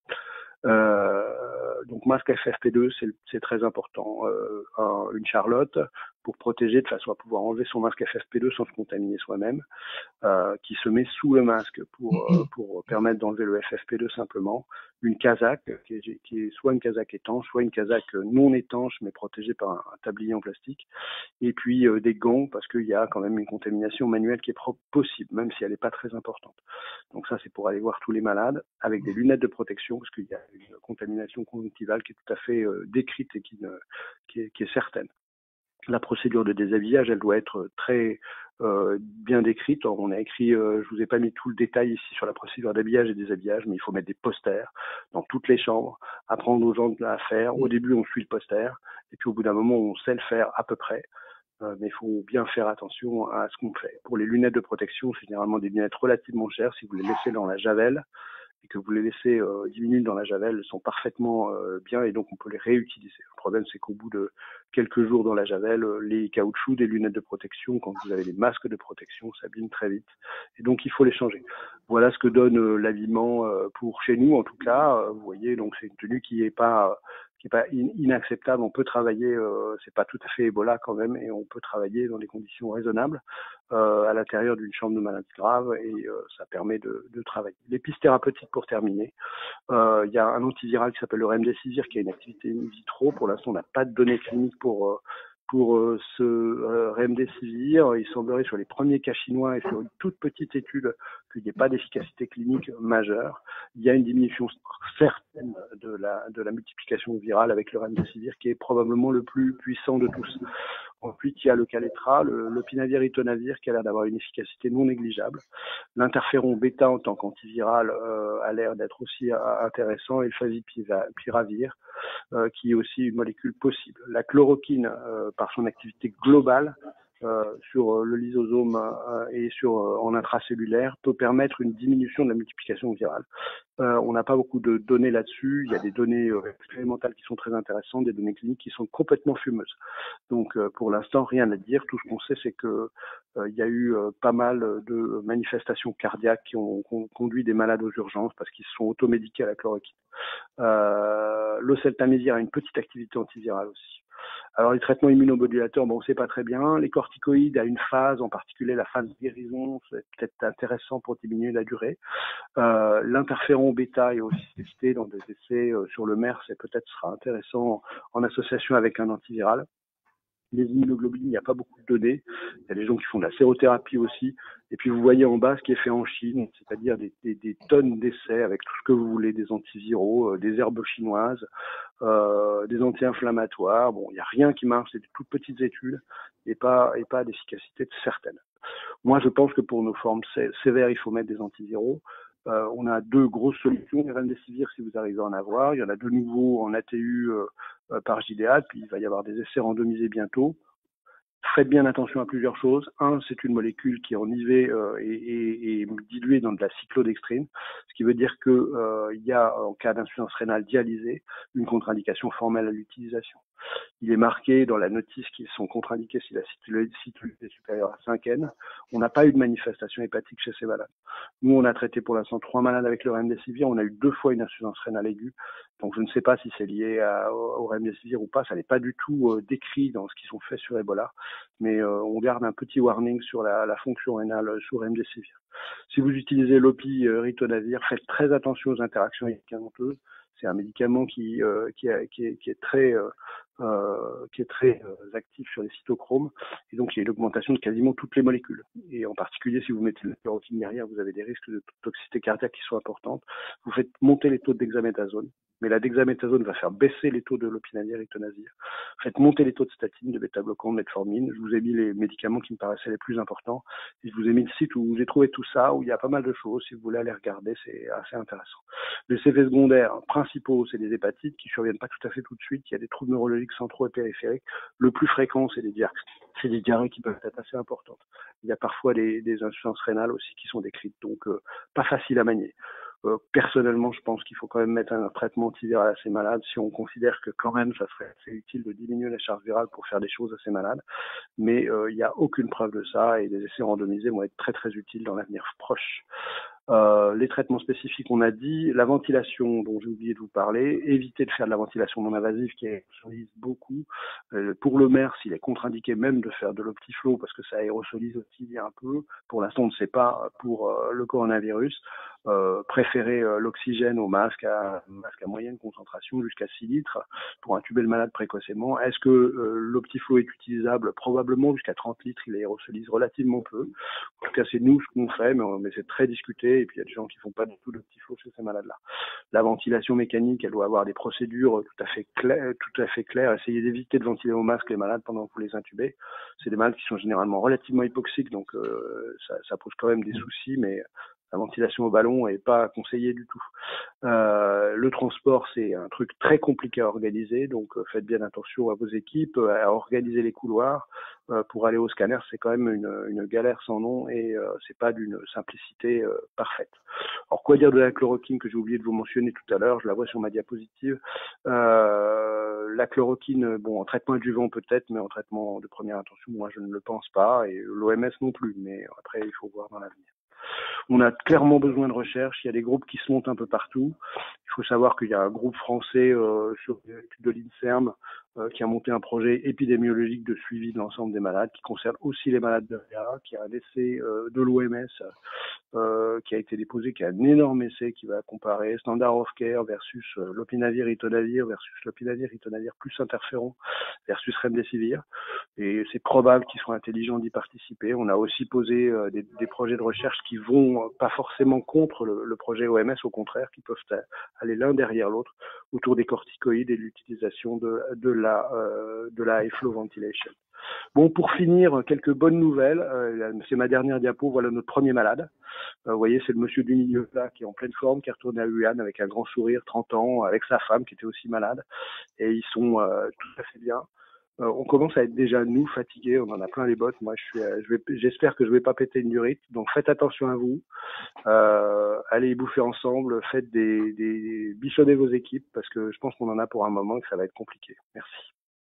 Euh, donc masque F F P deux, c'est, c'est très important. Euh, un, une charlotte pour protéger de façon à pouvoir enlever son masque F F P deux sans se contaminer soi-même, euh, qui se met sous le masque pour euh, pour permettre d'enlever le F F P deux simplement. Une casaque qui est, qui est soit une casaque étanche, soit une casaque non étanche mais protégée par un, un tablier en plastique. Et puis euh, des gants parce qu'il y a quand même une contamination manuelle qui est pro- possible, même si elle n'est pas très importante. Donc ça, c'est pour aller voir tous les malades avec des lunettes de protection parce qu'il y a une contamination conjonctivale qui est tout à fait euh, décrite et qui, ne, qui, est, qui est certaine. La procédure de déshabillage, elle doit être très euh, bien décrite. On a écrit, euh, je vous ai pas mis tout le détail ici sur la procédure d'habillage et déshabillage, mais il faut mettre des posters dans toutes les chambres, apprendre aux gens à faire. Au début, on suit le poster, et puis au bout d'un moment, on sait le faire à peu près. Euh, mais il faut bien faire attention à ce qu'on fait. Pour les lunettes de protection, c'est généralement des lunettes relativement chères. Si vous les laissez dans la javel, et que vous les laissez euh, dix minutes dans la javel, elles sont parfaitement euh, bien et donc on peut les réutiliser. Le problème, c'est qu'au bout de quelques jours dans la javel, les caoutchoucs des lunettes de protection, quand vous avez des masques de protection, s'abîment très vite et donc il faut les changer. Voilà ce que donne euh, l'habillement euh, pour chez nous en tout cas. Euh, vous voyez, donc c'est une tenue qui est pas qui est pas in inacceptable. On peut travailler, euh, c'est pas tout à fait Ebola quand même, et on peut travailler dans des conditions raisonnables euh, à l'intérieur d'une chambre de maladie grave et euh, ça permet de, de travailler. Les pistes thérapeutiques pour terminer. Euh, il y a un antiviral qui s'appelle le Remdesivir qui a une activité in vitro. Pour l'instant, on n'a pas de données cliniques pour euh, pour euh, ce euh, Remdesivir. Il semblerait sur les premiers cas chinois et sur une toute petite étude qu'il n'y ait pas d'efficacité clinique majeure. Il y a une diminution certaine de la de la multiplication virale avec le Remdesivir qui est probablement le plus puissant de tous. Ensuite, il y a le Kaletra, le l'opinavir-ritonavir qui a l'air d'avoir une efficacité non négligeable. L'interféron bêta en tant qu'antiviral euh, a l'air d'être aussi euh, intéressant et le favipiravir euh, qui est aussi une molécule possible. La chloroquine, euh, par son activité globale euh, sur euh, le lysosome euh, et sur euh, en intracellulaire, peut permettre une diminution de la multiplication virale. Euh, on n'a pas beaucoup de données là-dessus. Il y a des données euh, expérimentales qui sont très intéressantes, des données cliniques qui sont complètement fumeuses. Donc euh, pour l'instant, rien à dire. Tout ce qu'on sait, c'est que euh, il y a eu euh, pas mal de manifestations cardiaques qui ont, qui ont conduit des malades aux urgences parce qu'ils se sont automédiqués à la chloroquine. Euh, L'oseltamivir a une petite activité antivirale aussi. Alors les traitements immunomodulateurs, bon, on ne sait pas très bien. Les corticoïdes à une phase, en particulier la phase de guérison, c'est peut-être intéressant pour diminuer la durée. Euh, L'interféron bêta est aussi testé dans des essais euh, sur le M E R S et peut-être sera intéressant en association avec un antiviral. Les immunoglobulines, il n'y a pas beaucoup de données. Il y a des gens qui font de la sérothérapie aussi. Et puis vous voyez en bas ce qui est fait en Chine, c'est-à-dire des, des, des tonnes d'essais avec tout ce que vous voulez, des antiviraux, euh, des herbes chinoises, euh, des anti-inflammatoires. Bon, il n'y a rien qui marche, c'est des toutes petites études et pas, et pas d'efficacité certaine. Moi, je pense que pour nos formes sévères, il faut mettre des antiviraux. Euh, on a deux grosses solutions, les Remdesivir si vous arrivez à en avoir. Il y en a de nouveaux en A T U euh, euh, par J D A, puis il va y avoir des essais randomisés bientôt. Faites bien attention à plusieurs choses. Un, c'est une molécule qui est en I V euh, et, et, et diluée dans de la cyclodextrine, ce qui veut dire que euh, il y a, en cas d'insuffisance rénale dialysée, une contre-indication formelle à l'utilisation. Il est marqué dans la notice qu'ils sont contre-indiqués si la cyclodextrine est supérieure à cinq N. On n'a pas eu de manifestation hépatique chez ces malades. Nous, on a traité pour l'instant trois malades avec le Remdesivir. On a eu deux fois une insuffisance rénale aiguë. Donc, je ne sais pas si c'est lié à, au Remdesivir ou pas. Ça n'est pas du tout euh, décrit dans ce qu'ils ont fait sur Ebola. Mais euh, on garde un petit warning sur la, la fonction rénale sous Remdesivir. Si vous utilisez l'opi-ritonavir, faites très attention aux interactions médicamenteuses. C'est un médicament qui, euh, qui, a, qui, est, qui est très, euh, euh, qui est très euh, actif sur les cytochromes. Et donc, il y a une augmentation de quasiment toutes les molécules. Et en particulier, si vous mettez la chloroquine derrière, vous avez des risques de toxicité cardiaque qui sont importantes. Vous faites monter les taux de dexaméthasone. Mais la dexaméthasone va faire baisser les taux de l'opinavir et ritonavir. Faites monter les taux de statine, de bêta-bloquants, de metformine. Je vous ai mis les médicaments qui me paraissaient les plus importants. Et je vous ai mis le site où j'ai trouvé tout ça, où il y a pas mal de choses. Si vous voulez aller regarder, c'est assez intéressant. Les effets secondaires principaux, c'est des hépatites qui surviennent pas tout à fait tout de suite. Il y a des troubles neurologiques centraux et périphériques. Le plus fréquent, c'est des diarrhées. C'est des diarrhées qui peuvent être assez importantes. Il y a parfois des, des insuffisances rénales aussi qui sont décrites, donc euh, pas facile à manier. Euh, personnellement, je pense qu'il faut quand même mettre un traitement antiviral à ces malades si on considère que quand même ça serait assez utile de diminuer la charge virale pour faire des choses à ces malades. Mais euh, il n'y a aucune preuve de ça et des essais randomisés vont être très très utiles dans l'avenir proche. Euh, les traitements spécifiques, on a dit, la ventilation dont j'ai oublié de vous parler, éviter de faire de la ventilation non invasive qui aérosolise beaucoup. Euh, pour le M E R S, il est contre-indiqué même de faire de l'optiflow parce que ça aérosolise aussi un peu. Pour l'instant, on ne sait pas pour euh, le coronavirus. Euh, préférer euh, l'oxygène au masque à, masque à moyenne concentration jusqu'à six litres pour intuber le malade précocement. Est-ce que euh, l'optiflow est utilisable? Probablement jusqu'à trente litres, il aérosolise relativement peu. En tout cas, c'est nous ce qu'on fait, mais, mais c'est très discuté. Et puis, il y a des gens qui font pas du tout d'optiflow chez ces malades-là. La ventilation mécanique, elle doit avoir des procédures tout à fait claires. Tout à fait claires. Essayez d'éviter de ventiler au masque les malades pendant que vous les intubez. C'est des malades qui sont généralement relativement hypoxiques, donc euh, ça, ça pose quand même des soucis, mais la ventilation au ballon est pas conseillée du tout. Euh, le transport, c'est un truc très compliqué à organiser, donc euh, faites bien attention à vos équipes, euh, à organiser les couloirs. Euh, pour aller au scanner, c'est quand même une, une galère sans nom et euh, c'est pas d'une simplicité euh, parfaite. Alors quoi dire de la chloroquine que j'ai oublié de vous mentionner tout à l'heure, je la vois sur ma diapositive. Euh, la chloroquine, bon, en traitement adjuvant peut-être, mais en traitement de première intention, moi je ne le pense pas, et l'O M S non plus, mais après il faut voir dans l'avenir. On a clairement besoin de recherche, il y a des groupes qui se montent un peu partout. Il faut savoir qu'il y a un groupe français euh, sur l'étude de l'INSERM euh, qui a monté un projet épidémiologique de suivi de l'ensemble des malades, qui concerne aussi les malades de R A, qui a un essai euh, de l'O M S euh, qui a été déposé, qui a un énorme essai qui va comparer standard of care versus euh, lopinavir, ritonavir versus lopinavir, ritonavir plus interféron versus remdesivir. Et c'est probable qu'ils soient intelligents d'y participer. On a aussi posé euh, des, des projets de recherche qui vont euh, pas forcément contre le, le projet O M S, au contraire, qui peuvent aller l'un derrière l'autre autour des corticoïdes et de l'utilisation de, de la euh, de la high flow ventilation. Bon, pour finir, quelques bonnes nouvelles. Euh, c'est ma dernière diapo. Voilà notre premier malade. Euh, vous voyez, c'est le monsieur du milieu là qui est en pleine forme, qui est retourné à Wuhan avec un grand sourire, trente ans, avec sa femme qui était aussi malade. Et ils sont euh, tout à fait bien. Euh, on commence à être déjà nous fatigués, on en a plein les bottes. Moi, je suis, euh, je vais, j'espère que je vais pas péter une durite. Donc, faites attention à vous. Euh, allez bouffer ensemble, faites des, des, bichonnez vos équipes parce que je pense qu'on en a pour un moment et que ça va être compliqué. Merci.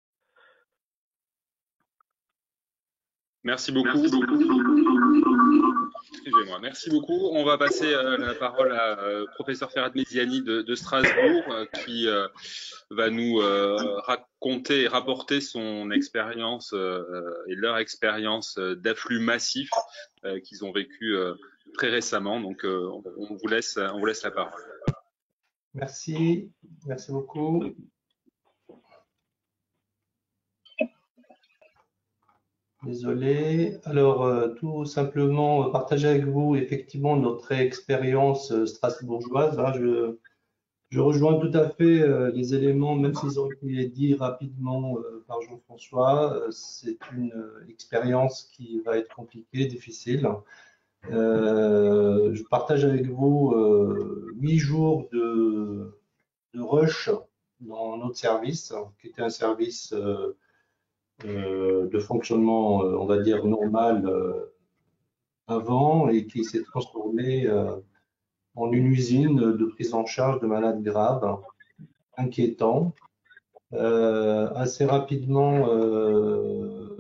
Merci beaucoup. Excusez-moi. Merci beaucoup. On va passer euh, la parole à euh, professeur Ferhat Mediani de, de Strasbourg euh, qui euh, va nous euh, raconter et rapporter son expérience euh, et leur expérience d'afflux massif euh, qu'ils ont vécu euh, très récemment. Donc, euh, on, on vous laisse, on vous laisse la parole. Merci. Merci beaucoup. Désolé. Alors, euh, tout simplement, euh, partager avec vous effectivement notre expérience euh, strasbourgeoise. Hein, je, je rejoins tout à fait euh, les éléments, même s'ils ont été dits rapidement euh, par Jean-François. Euh, c'est une euh, expérience qui va être compliquée, difficile. Euh, je partage avec vous euh, huit jours de, de rush dans notre service, qui était un service euh, euh, de fonctionnement, euh, on va dire, normal euh, avant et qui s'est transformé euh, en une usine de prise en charge de malades graves, inquiétant. Euh, assez rapidement, euh,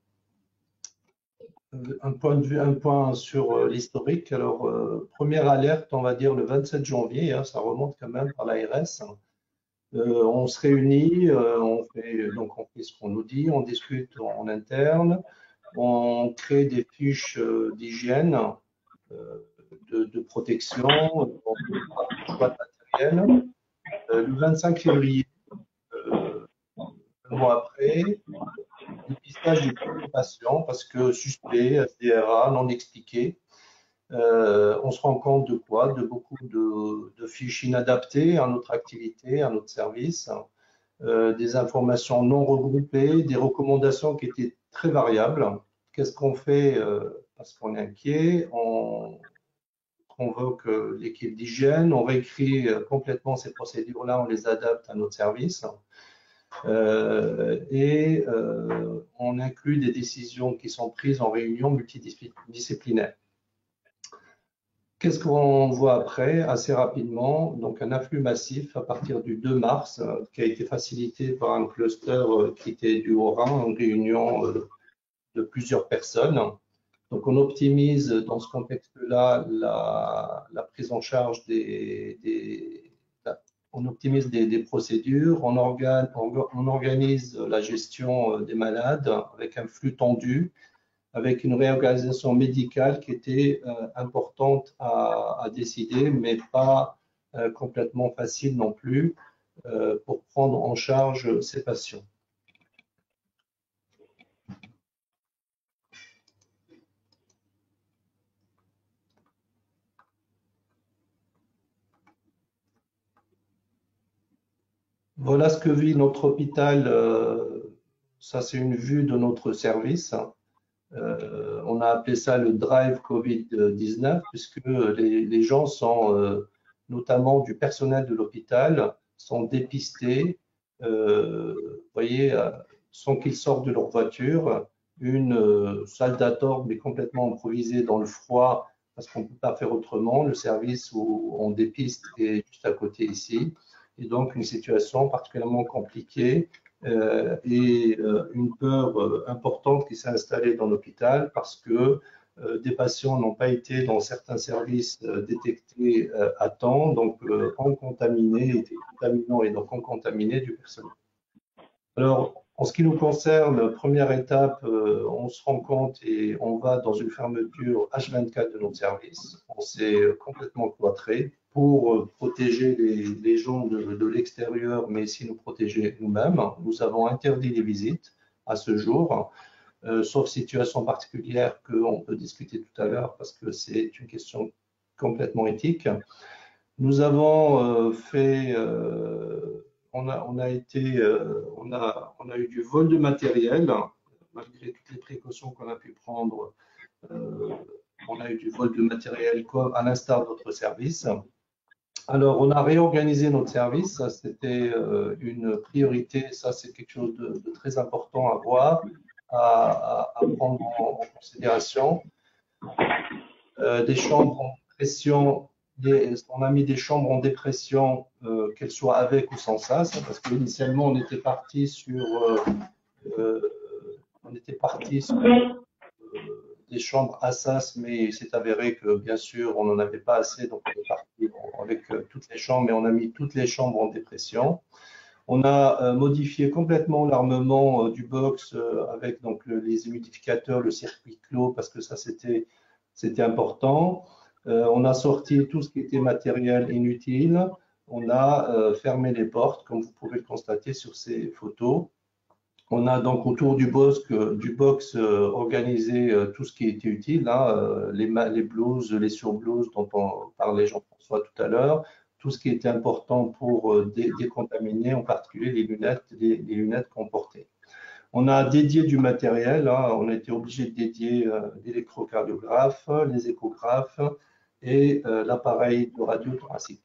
un point de vue, un point sur l'historique. Alors, euh, première alerte, on va dire le vingt-sept janvier, hein, ça remonte quand même par l'A R S. Euh, on se réunit, euh, on fait, donc on fait ce qu'on nous dit, on discute en interne, on crée des fiches euh, d'hygiène, euh, de, de protection, on fait des choix de matériel. Euh, le vingt-cinq février, euh, un mois après, dépistage du premier patient parce que suspect, S D R A, non expliqué. Euh, on se rend compte de quoi? De beaucoup de, de fiches inadaptées à notre activité, à notre service, euh, des informations non regroupées, des recommandations qui étaient très variables. Qu'est-ce qu'on fait euh, parce qu'on est inquiet? On convoque euh, l'équipe d'hygiène, on réécrit euh, complètement ces procédures-là, on les adapte à notre service. Euh, et euh, on inclut des décisions qui sont prises en réunion multidisciplinaire. Qu'est-ce qu'on voit après? Assez rapidement, donc un afflux massif à partir du deux mars, euh, qui a été facilité par un cluster euh, qui était du Haut-Rhin, une réunion euh, de plusieurs personnes. Donc on optimise dans ce contexte-là la, la prise en charge des, des la, on optimise des, des procédures, on, organe, on, on organise la gestion des malades avec un flux tendu, avec une réorganisation médicale qui était euh, importante à, à, décider, mais pas euh, complètement facile non plus euh, pour prendre en charge ces patients. Voilà ce que vit notre hôpital. Euh, ça, c'est une vue de notre service. Euh, on a appelé ça le drive Covid dix-neuf, puisque les, les gens sont, euh, notamment du personnel de l'hôpital, sont dépistés, euh, vous voyez, euh, sans qu'ils sortent de leur voiture, une euh, salle d'attente, mais complètement improvisée dans le froid, parce qu'on ne peut pas faire autrement. Le service où on dépiste est juste à côté ici. Et donc, une situation particulièrement compliquée euh, et euh, une peur euh, importante qui s'est installée dans l'hôpital parce que euh, des patients n'ont pas été dans certains services euh, détectés euh, à temps, donc euh, ont contaminé, étaient contaminants et donc ont contaminé du personnel. Alors, en ce qui nous concerne, première étape, euh, on se rend compte et on va dans une fermeture H vingt-quatre de notre service. On s'est complètement cloîtré pour euh, protéger les, les gens de, de l'extérieur, mais aussi nous protéger nous-mêmes. Nous avons interdit les visites à ce jour, euh, sauf situation particulière qu'on peut discuter tout à l'heure parce que c'est une question complètement éthique. Nous avons euh, fait... Euh, On a, on a été, euh, on a, on a eu du vol de matériel, malgré toutes les précautions qu'on a pu prendre. Euh, on a eu du vol de matériel comme à l'instar de notre service. Alors, on a réorganisé notre service. Ça, c'était euh, une priorité. Ça, c'est quelque chose de, de très important à voir, à, à, à prendre en, en considération. Euh, des chambres en pression. Des, on a mis des chambres en dépression, euh, qu'elles soient avec ou sans sas, parce qu'initialement on était parti sur, euh, euh, on était parti sur euh, des chambres à sas, mais il s'est avéré que bien sûr on n'en avait pas assez, donc on est parti avec euh, toutes les chambres, mais on a mis toutes les chambres en dépression. On a euh, modifié complètement l'armement euh, du box euh, avec donc le, les humidificateurs, le circuit clos, parce que ça c'était c'était important. Euh, on a sorti tout ce qui était matériel inutile. On a euh, fermé les portes, comme vous pouvez le constater sur ces photos. On a donc autour du box, euh, du box euh, organisé euh, tout ce qui était utile, hein, euh, les, les blouses, les surblouses dont on parlait Jean-François tout à l'heure, tout ce qui était important pour euh, dé décontaminer, en particulier les lunettes, les, les lunettes qu'on portait. On a dédié du matériel, hein, on a été obligé de dédier euh, l'électrocardiographe, les échographes et euh, l'appareil de radio thoracique.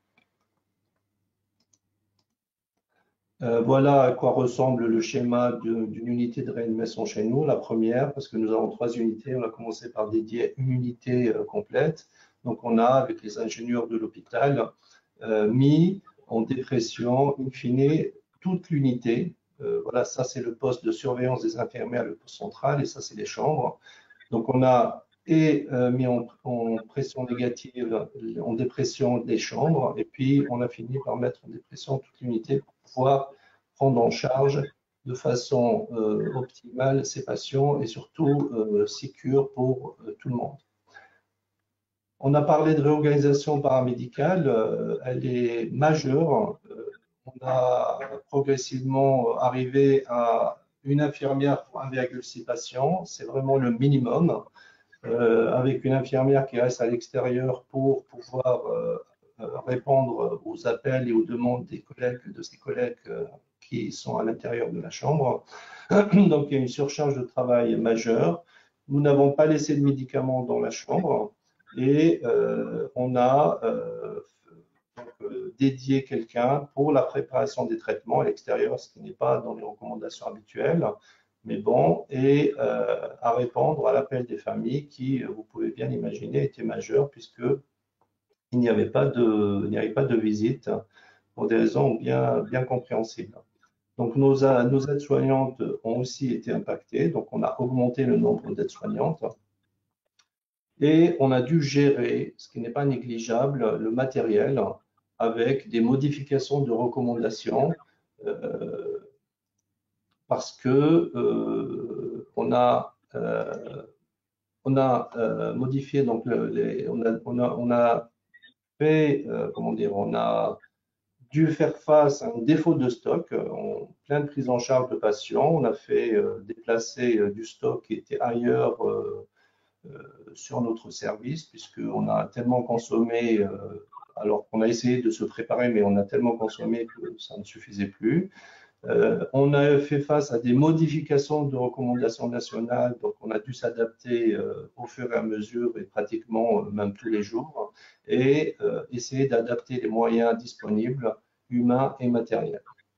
Euh, voilà à quoi ressemble le schéma d'une unité de réanimation chez nous, la première, parce que nous avons trois unités. On a commencé par dédier une unité euh, complète. Donc on a, avec les ingénieurs de l'hôpital, euh, mis en dépression, in fine, toute l'unité. Euh, voilà, ça c'est le poste de surveillance des infirmières, le poste central, et ça c'est les chambres. Donc on a et euh, mis en, en pression négative, en dépression des chambres, et puis on a fini par mettre en dépression toute l'unité pour pouvoir prendre en charge de façon euh, optimale ces patients et surtout euh, sécure pour euh, tout le monde. On a parlé de réorganisation paramédicale, euh, elle est majeure. Euh, on a progressivement arrivé à une infirmière pour un virgule six patients, c'est vraiment le minimum. Euh, avec une infirmière qui reste à l'extérieur pour pouvoir euh, répondre aux appels et aux demandes des collègues, de ses collègues euh, qui sont à l'intérieur de la chambre. Donc, il y a une surcharge de travail majeure. Nous n'avons pas laissé de médicaments dans la chambre et euh, on a euh, donc, euh, dédié quelqu'un pour la préparation des traitements à l'extérieur, ce qui n'est pas dans les recommandations habituelles. Mais bon, et euh, à répondre à l'appel des familles qui, vous pouvez bien imaginer, était majeur puisque il n'y avait pas de, il n'y avait pas de visite pour des raisons bien, bien compréhensibles. Donc nos, nos aides-soignantes ont aussi été impactées, donc on a augmenté le nombre d'aides-soignantes et on a dû gérer, ce qui n'est pas négligeable, le matériel avec des modifications de recommandations. Euh, parce que euh, on a euh, on a euh, modifié donc le, les, on a on a on a fait euh, comment dire on a dû faire face à un défaut de stock en pleine prise en charge de patients. On a fait euh, déplacer euh, du stock qui était ailleurs euh, euh, sur notre service puisqu'on a tellement consommé euh, alors qu'on a essayé de se préparer mais on a tellement consommé que ça ne suffisait plus. Euh, on a fait face à des modifications de recommandations nationales, donc on a dû s'adapter euh, au fur et à mesure et pratiquement euh, même tous les jours et euh, essayer d'adapter les moyens disponibles, humains et matériels.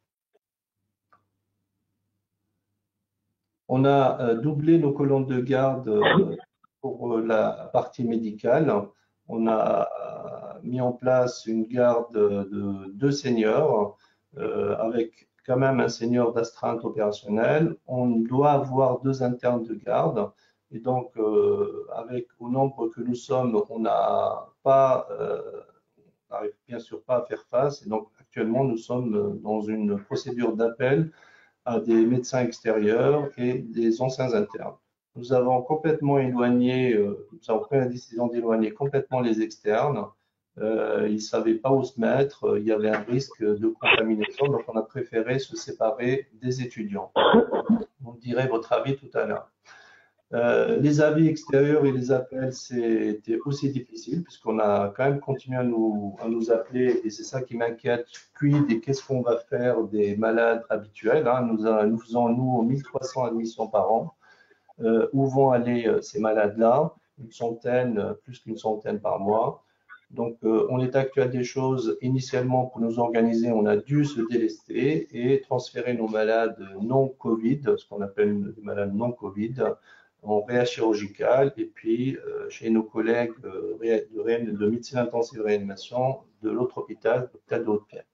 On a euh, doublé nos colonnes de garde euh, pour la partie médicale. On a mis en place une garde de deux seniors euh, avec quand même un senior d'astreinte opérationnelle. On doit avoir deux internes de garde. Et donc, euh, avec au nombre que nous sommes, on n'a pas, euh, on n'arrive bien sûr pas à faire face. Et donc, actuellement, nous sommes dans une procédure d'appel à des médecins extérieurs et des anciens internes. Nous avons complètement éloigné, euh, nous avons pris la décision d'éloigner complètement les externes. Euh, ils ne savaient pas où se mettre, il y avait un risque de contamination, donc on a préféré se séparer des étudiants. Vous me direz votre avis tout à l'heure. Euh, les avis extérieurs et les appels, c'était aussi difficile puisqu'on a quand même continué à nous, à nous appeler et c'est ça qui m'inquiète. Quid et qu'est-ce qu'on va faire des malades habituels, hein. Nous, nous faisons, nous, mille trois cents admissions par an. Euh, où vont aller euh, ces malades-là? Une centaine, euh, plus qu'une centaine par mois. Donc, euh, en l'état actuel des choses, initialement, pour nous organiser, on a dû se délester et transférer nos malades non Covid, ce qu'on appelle des malades non Covid, en réa chirurgicale et puis euh, chez nos collègues euh, de, de médecine intensive réanimation de l'autre hôpital, l'hôpital de Haute-Pierre.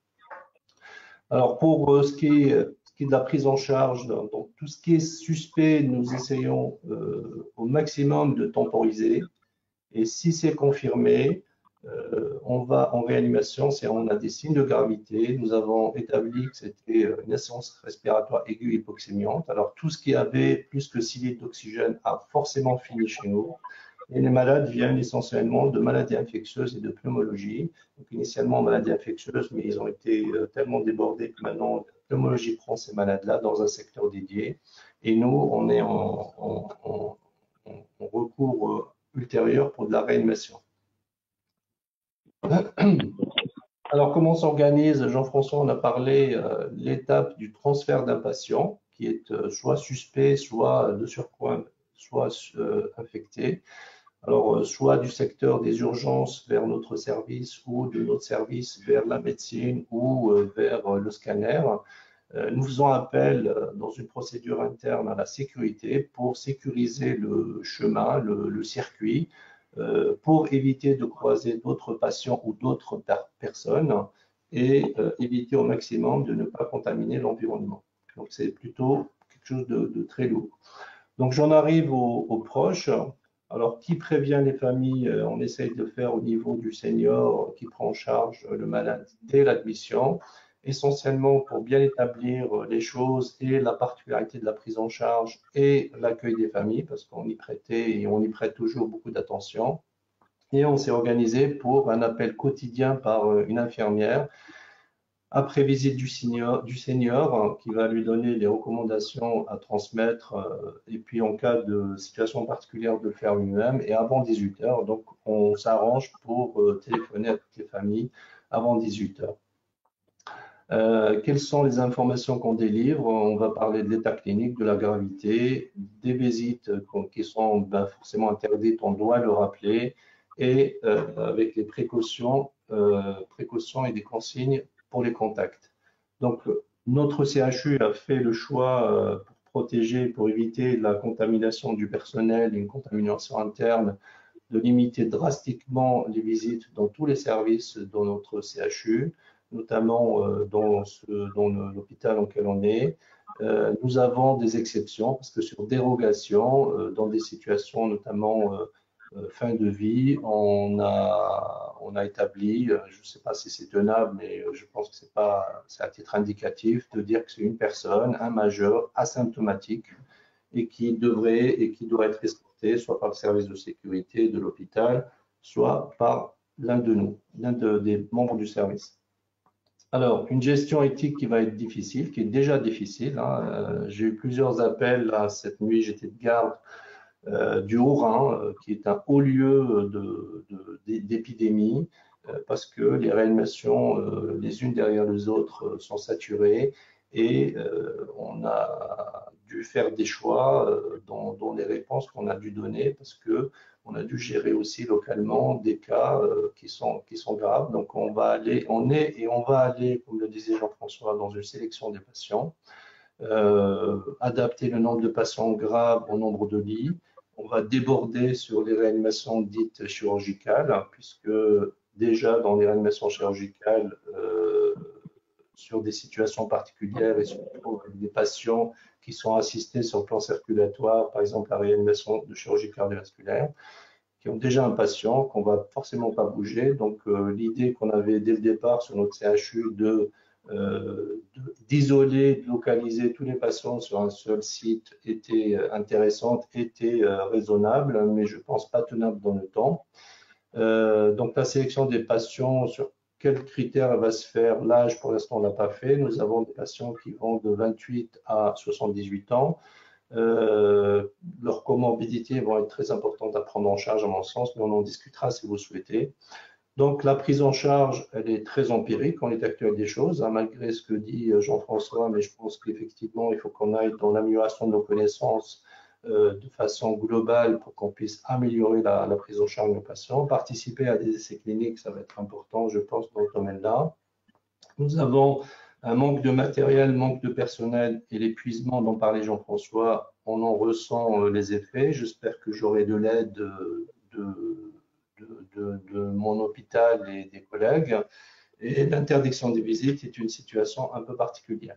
Alors, pour euh, ce, qui est, ce qui est de la prise en charge, donc tout ce qui est suspect, nous essayons euh, au maximum de temporiser. Et si c'est confirmé, euh, on va en réanimation, c'est on a des signes de gravité. Nous avons établi que c'était une insuffisance respiratoire aiguë hypoxémiante. Alors, tout ce qui avait plus que six litres d'oxygène a forcément fini chez nous. Et les malades viennent essentiellement de maladies infectieuses et de pneumologie. Donc, initialement, maladies infectieuses, mais ils ont été tellement débordés que maintenant, la pneumologie prend ces malades-là dans un secteur dédié. Et nous, on est en, en, en, en recours ultérieur pour de la réanimation. Alors, comment s'organise? Jean-François en a parlé, euh, l'étape du transfert d'un patient qui est euh, soit suspect, soit de surcroît, soit euh, infecté. Alors, euh, soit du secteur des urgences vers notre service ou de notre service vers la médecine ou euh, vers euh, le scanner. Euh, nous faisons appel euh, dans une procédure interne à la sécurité pour sécuriser le chemin, le, le circuit, euh, pour éviter de croiser d'autres patients ou d'autres per personnes et euh, éviter au maximum de ne pas contaminer l'environnement. Donc, c'est plutôt quelque chose de, de très lourd. Donc, j'en arrive aux, aux proches. Alors, qui prévient les familles? On essaye de faire au niveau du senior qui prend en charge le malade dès l'admission, essentiellement pour bien établir les choses et la particularité de la prise en charge et l'accueil des familles, parce qu'on y prêtait et on y prête toujours beaucoup d'attention. Et on s'est organisé pour un appel quotidien par une infirmière après visite du senior, du senior qui va lui donner les recommandations à transmettre euh, et puis en cas de situation particulière de le faire lui-même et avant dix-huit heures. Donc, on s'arrange pour euh, téléphoner à toutes les familles avant dix-huit heures. Euh, quelles sont les informations qu'on délivre? On va parler de l'état clinique, de la gravité, des visites qui sont ben, forcément interdites, on doit le rappeler, et euh, avec les précautions, euh, précautions et des consignes pour les contacts. Donc, notre C H U a fait le choix euh, pour protéger, pour éviter la contamination du personnel, une contamination interne, de limiter drastiquement les visites dans tous les services dans notre C H U, notamment euh, dans, ce, dans l'hôpital en lequel on est. Euh, nous avons des exceptions parce que sur dérogation, euh, dans des situations notamment euh, euh, fin de vie, on a, on a établi, euh, je ne sais pas si c'est tenable, mais je pense que c'est pas, c'est à titre indicatif de dire que c'est une personne, un majeur asymptomatique et qui devrait et qui doit être escorté soit par le service de sécurité de l'hôpital, soit par l'un de nous, l'un de, des membres du service. Alors, une gestion éthique qui va être difficile, qui est déjà difficile. Hein. Euh, j'ai eu plusieurs appels là, cette nuit, j'étais de garde euh, du Haut-Rhin, euh, qui est un haut lieu de, de, d'épidémie, euh, parce que les réanimations, euh, les unes derrière les autres, euh, sont saturées et euh, on a dû faire des choix euh, dans, dans les réponses qu'on a dû donner parce que on a dû gérer aussi localement des cas euh, qui sont, qui sont graves. Donc, on va aller, on est et on va aller, comme le disait Jean-François, dans une sélection des patients, euh, adapter le nombre de patients graves au nombre de lits. On va déborder sur les réanimations dites chirurgicales, puisque déjà dans les réanimations chirurgicales, euh, sur des situations particulières et surtout avec des patients qui sont assistés sur le plan circulatoire, par exemple la réanimation de chirurgie cardiovasculaire, qui ont déjà un patient qu'on va forcément pas bouger. Donc euh, l'idée qu'on avait dès le départ sur notre C H U de euh, d'isoler, de, de localiser tous les patients sur un seul site était intéressante, était euh, raisonnable, mais je pense pas tenable dans le temps. Euh, donc la sélection des patients, sur quels critères va se faire? L'âge, pour l'instant, on l'a pas fait. Nous avons des patients qui vont de vingt-huit à soixante-dix-huit ans. Euh, leurs comorbidités vont être très importantes à prendre en charge, à mon sens, mais on en discutera si vous souhaitez. Donc, la prise en charge, elle est très empirique en l'état actuel des choses, hein, malgré ce que dit Jean-François, mais je pense qu'effectivement, il faut qu'on aille dans l'amélioration de nos connaissances euh, de façon globale pour qu'on puisse améliorer la, la prise en charge de nos patients. Participer à des essais cliniques, ça va être important, je pense, dans ce domaine-là. Nous avons un manque de matériel, manque de personnel et l'épuisement dont parlait Jean-François, on en ressent les effets. J'espère que j'aurai de l'aide de, de, de, de mon hôpital et des collègues. Et l'interdiction des visites est une situation un peu particulière.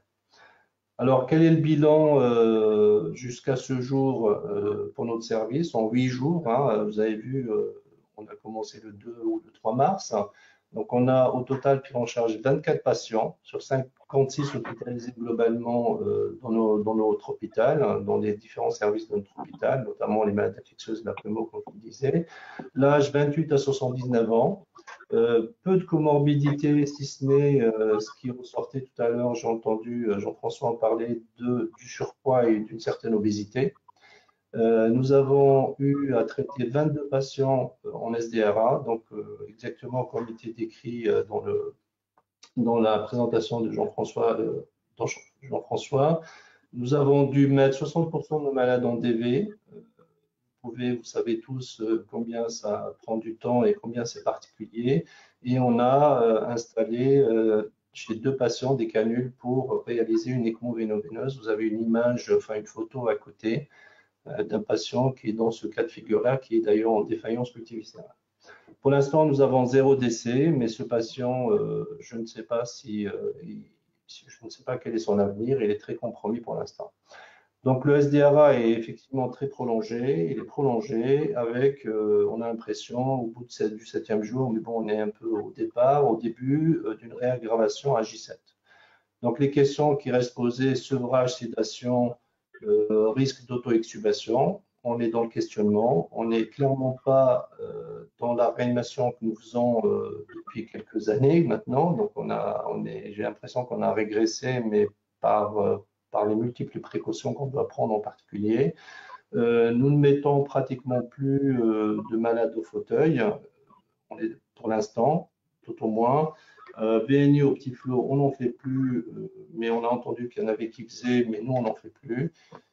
Alors, quel est le bilan euh, jusqu'à ce jour euh, pour notre service? En huit jours, hein, vous avez vu, euh, on a commencé le deux ou le trois mars. Donc, on a au total pris en charge vingt-quatre patients sur cinquante-six hospitalisés globalement euh, dans, nos, dans notre hôpital, dans les différents services de notre hôpital, notamment les maladies infectieuses, la pneumo, comme je disais. L'âge vingt-huit à soixante-dix-neuf ans. Euh, peu de comorbidité, si ce n'est euh, ce qui ressortait tout à l'heure, j'ai entendu euh, Jean-François en parler, de, du surpoids et d'une certaine obésité. Euh, nous avons eu à traiter vingt-deux patients en S D R A, donc euh, exactement comme il était décrit euh, dans, le, dans la présentation de Jean-François. Euh, Jean-François. Nous avons dû mettre soixante pour cent de nos malades en D V. Vous pouvez, vous savez tous euh, combien ça prend du temps et combien c'est particulier. Et on a euh, installé euh, chez deux patients des canules pour réaliser une écmo véno-veineuse. Vous avez une image, enfin une photo à côté d'un patient qui est dans ce cas de figure-là, qui est d'ailleurs en défaillance multiviscérale. Pour l'instant, nous avons zéro décès, mais ce patient, euh, je ne sais pas si, euh, il, je ne sais pas quel est son avenir, il est très compromis pour l'instant. Donc le S D R A est effectivement très prolongé, il est prolongé avec, euh, on a l'impression, au bout de cette, du septième jour, mais bon, on est un peu au départ, au début euh, d'une réaggravation à J sept. Donc les questions qui restent posées, sevrage, sédation, Euh, risque d'auto-extubation, on est dans le questionnement, on n'est clairement pas euh, dans la réanimation que nous faisons euh, depuis quelques années maintenant, donc on a, on est, j'ai l'impression qu'on a régressé, mais par, euh, par les multiples précautions qu'on doit prendre en particulier. Euh, nous ne mettons pratiquement plus euh, de malades au fauteuil, on est, pour l'instant, tout au moins. Euh, V N I au petit flot, on n'en fait plus, euh, mais on a entendu qu'il y en avait qui faisaient, mais nous, on n'en fait plus.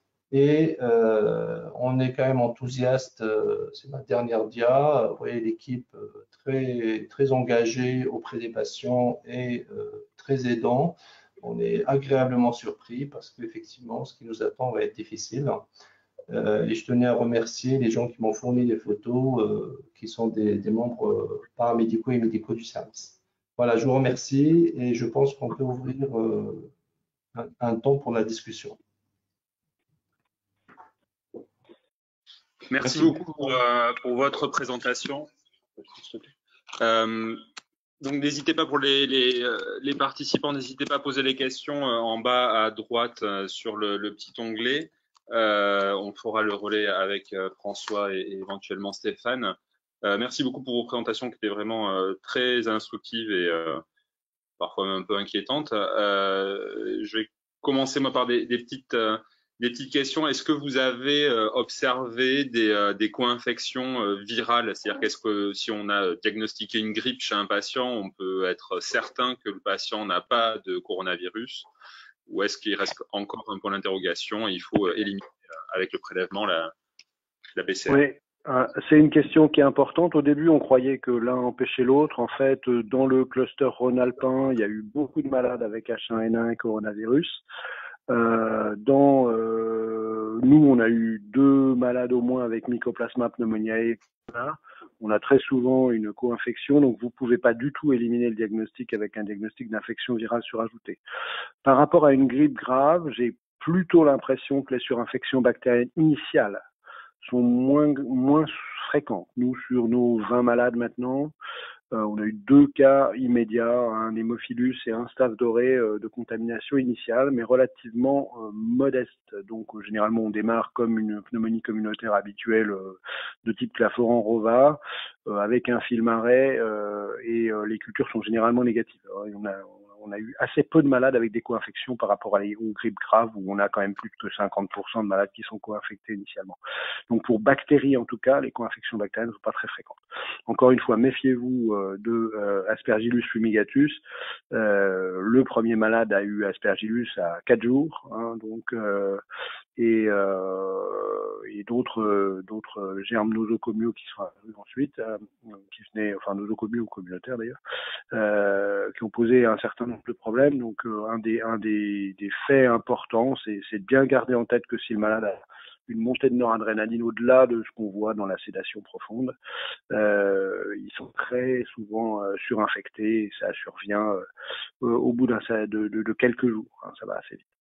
Et euh, on est quand même enthousiaste, euh, c'est ma dernière dia, vous voyez l'équipe euh, très, très engagée auprès des patients et euh, très aidant. On est agréablement surpris parce qu'effectivement, ce qui nous attend va être difficile. Euh, et je tenais à remercier les gens qui m'ont fourni les photos, euh, qui sont des, des membres euh, paramédicaux et médicaux du service. Voilà, je vous remercie et je pense qu'on peut ouvrir euh, un, un temps pour la discussion. Merci, Merci beaucoup pour, euh, pour votre présentation. Euh, donc n'hésitez pas pour les, les, les participants, n'hésitez pas à poser les questions en bas à droite sur le, le petit onglet. Euh, on fera le relais avec François et, et éventuellement Stéphane. Euh, merci beaucoup pour vos présentations qui étaient vraiment euh, très instructives et euh, parfois même un peu inquiétantes. Euh, je vais commencer moi par des, des petites euh, des petites questions. Est-ce que vous avez euh, observé des, euh, des co-infections euh, virales? C'est-à-dire qu'est-ce que si on a diagnostiqué une grippe chez un patient, on peut être certain que le patient n'a pas de coronavirus? Ou est-ce qu'il reste encore un point d'interrogation et il faut euh, éliminer avec le prélèvement, la, la B C R. Oui, euh, c'est une question qui est importante. Au début, on croyait que l'un empêchait l'autre. En fait, euh, dans le cluster rhône-alpin, il y a eu beaucoup de malades avec H un N un et coronavirus. Euh, dans euh, nous, on a eu deux malades au moins avec Mycoplasma pneumoniae. On a très souvent une co-infection, donc vous pouvez pas du tout éliminer le diagnostic avec un diagnostic d'infection virale surajoutée. Par rapport à une grippe grave, j'ai plutôt l'impression que les surinfections bactériennes initiales sont moins moins fréquentes. Nous, sur nos vingt malades maintenant, Euh, on a eu deux cas immédiats, un hémophilus et un staph doré euh, de contamination initiale, mais relativement euh, modeste. Donc euh, généralement on démarre comme une pneumonie communautaire habituelle euh, de type Claforan-Rova, euh, avec un film arrêt euh, et euh, les cultures sont généralement négatives. Alors, on a, on a eu assez peu de malades avec des co-infections par rapport à les, aux grippes graves où on a quand même plus que cinquante pour cent de malades qui sont co-infectés initialement. Donc pour bactéries en tout cas, les co-infections bactériennes ne sont pas très fréquentes. Encore une fois, méfiez-vous euh, de euh, Aspergillus fumigatus. Euh, le premier malade a eu Aspergillus à quatre jours, hein, donc euh, et, euh, et d'autres euh, d'autres germes nosocomiaux qui sont arrivés ensuite, euh, qui venaient, enfin nosocomiaux ou communautaires d'ailleurs, euh, qui ont posé un certain nombre de problèmes. Donc euh, un des un des, des faits importants, c'est c'est de bien garder en tête que si le malade a une montée de noradrénaline au-delà de ce qu'on voit dans la sédation profonde, euh, ils sont très souvent euh, surinfectés et ça survient euh, au bout d'un de, de, de quelques jours. Hein, ça va assez vite.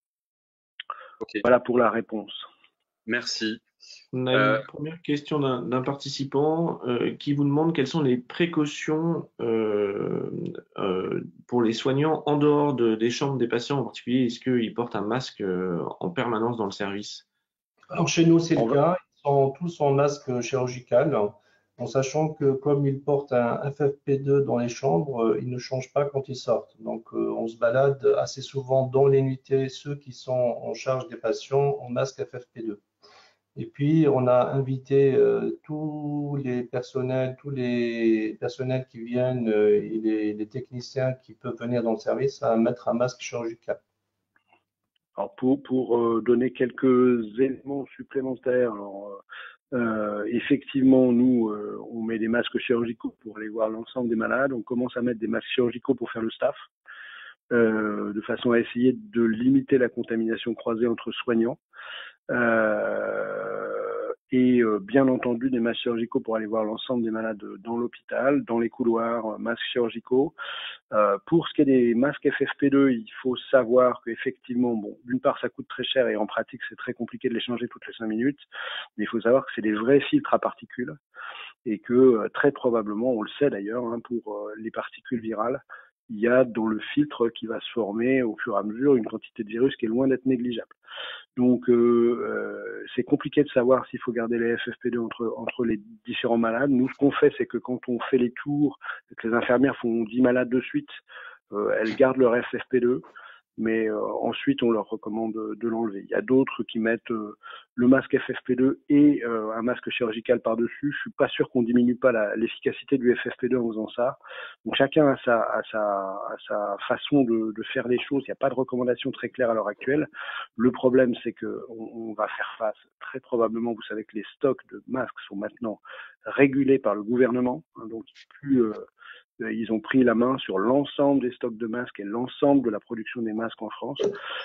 Okay. Voilà pour la réponse. Merci. On a Euh, une première question d'un d'un participant euh, qui vous demande quelles sont les précautions euh, euh, pour les soignants en dehors de, des chambres des patients. En particulier, est-ce qu'ils portent un masque euh, en permanence dans le service? Alors chez nous, c'est le On va- cas. Ils sont tous en masque chirurgical, en sachant que comme ils portent un F F P deux dans les chambres, euh, ils ne changent pas quand ils sortent. Donc euh, on se balade assez souvent dans les nuitées, ceux qui sont en charge des patients en masque F F P deux. Et puis on a invité euh, tous les personnels, tous les personnels qui viennent euh, et les, les techniciens qui peuvent venir dans le service à mettre un masque chirurgical. Alors pour, pour euh, donner quelques éléments supplémentaires, alors, euh, effectivement, nous, euh, on met des masques chirurgicaux pour aller voir l'ensemble des malades. On commence à mettre des masques chirurgicaux pour faire le staff, euh, de façon à essayer de limiter la contamination croisée entre soignants. Euh, et euh, bien entendu des masques chirurgicaux pour aller voir l'ensemble des malades dans l'hôpital, dans les couloirs, masques chirurgicaux. Euh, pour ce qui est des masques F F P deux, il faut savoir qu'effectivement, bon, d'une part, ça coûte très cher et en pratique, c'est très compliqué de les changer toutes les cinq minutes. Mais il faut savoir que c'est des vrais filtres à particules et que euh, très probablement, on le sait d'ailleurs, hein, pour euh, les particules virales, il y a dans le filtre qui va se former au fur et à mesure une quantité de virus qui est loin d'être négligeable. Donc euh, euh, c'est compliqué de savoir s'il faut garder les F F P deux entre, entre les différents malades. Nous, ce qu'on fait, c'est que quand on fait les tours, que les infirmières font dix malades de suite, euh, elles gardent leur F F P deux, mais euh, ensuite on leur recommande de, de l'enlever. Il y a d'autres qui mettent euh, le masque F F P deux et euh, un masque chirurgical par-dessus. Je suis pas sûr qu'on diminue pas la, l'efficacité du F F P deux en faisant ça. Donc chacun a sa, a sa, a sa façon de, de faire les choses. Il n'y a pas de recommandation très claire à l'heure actuelle. Le problème, c'est que on, on va faire face très probablement. Vous savez que les stocks de masques sont maintenant régulés par le gouvernement, hein, donc plus euh, ils ont pris la main sur l'ensemble des stocks de masques et l'ensemble de la production des masques en France.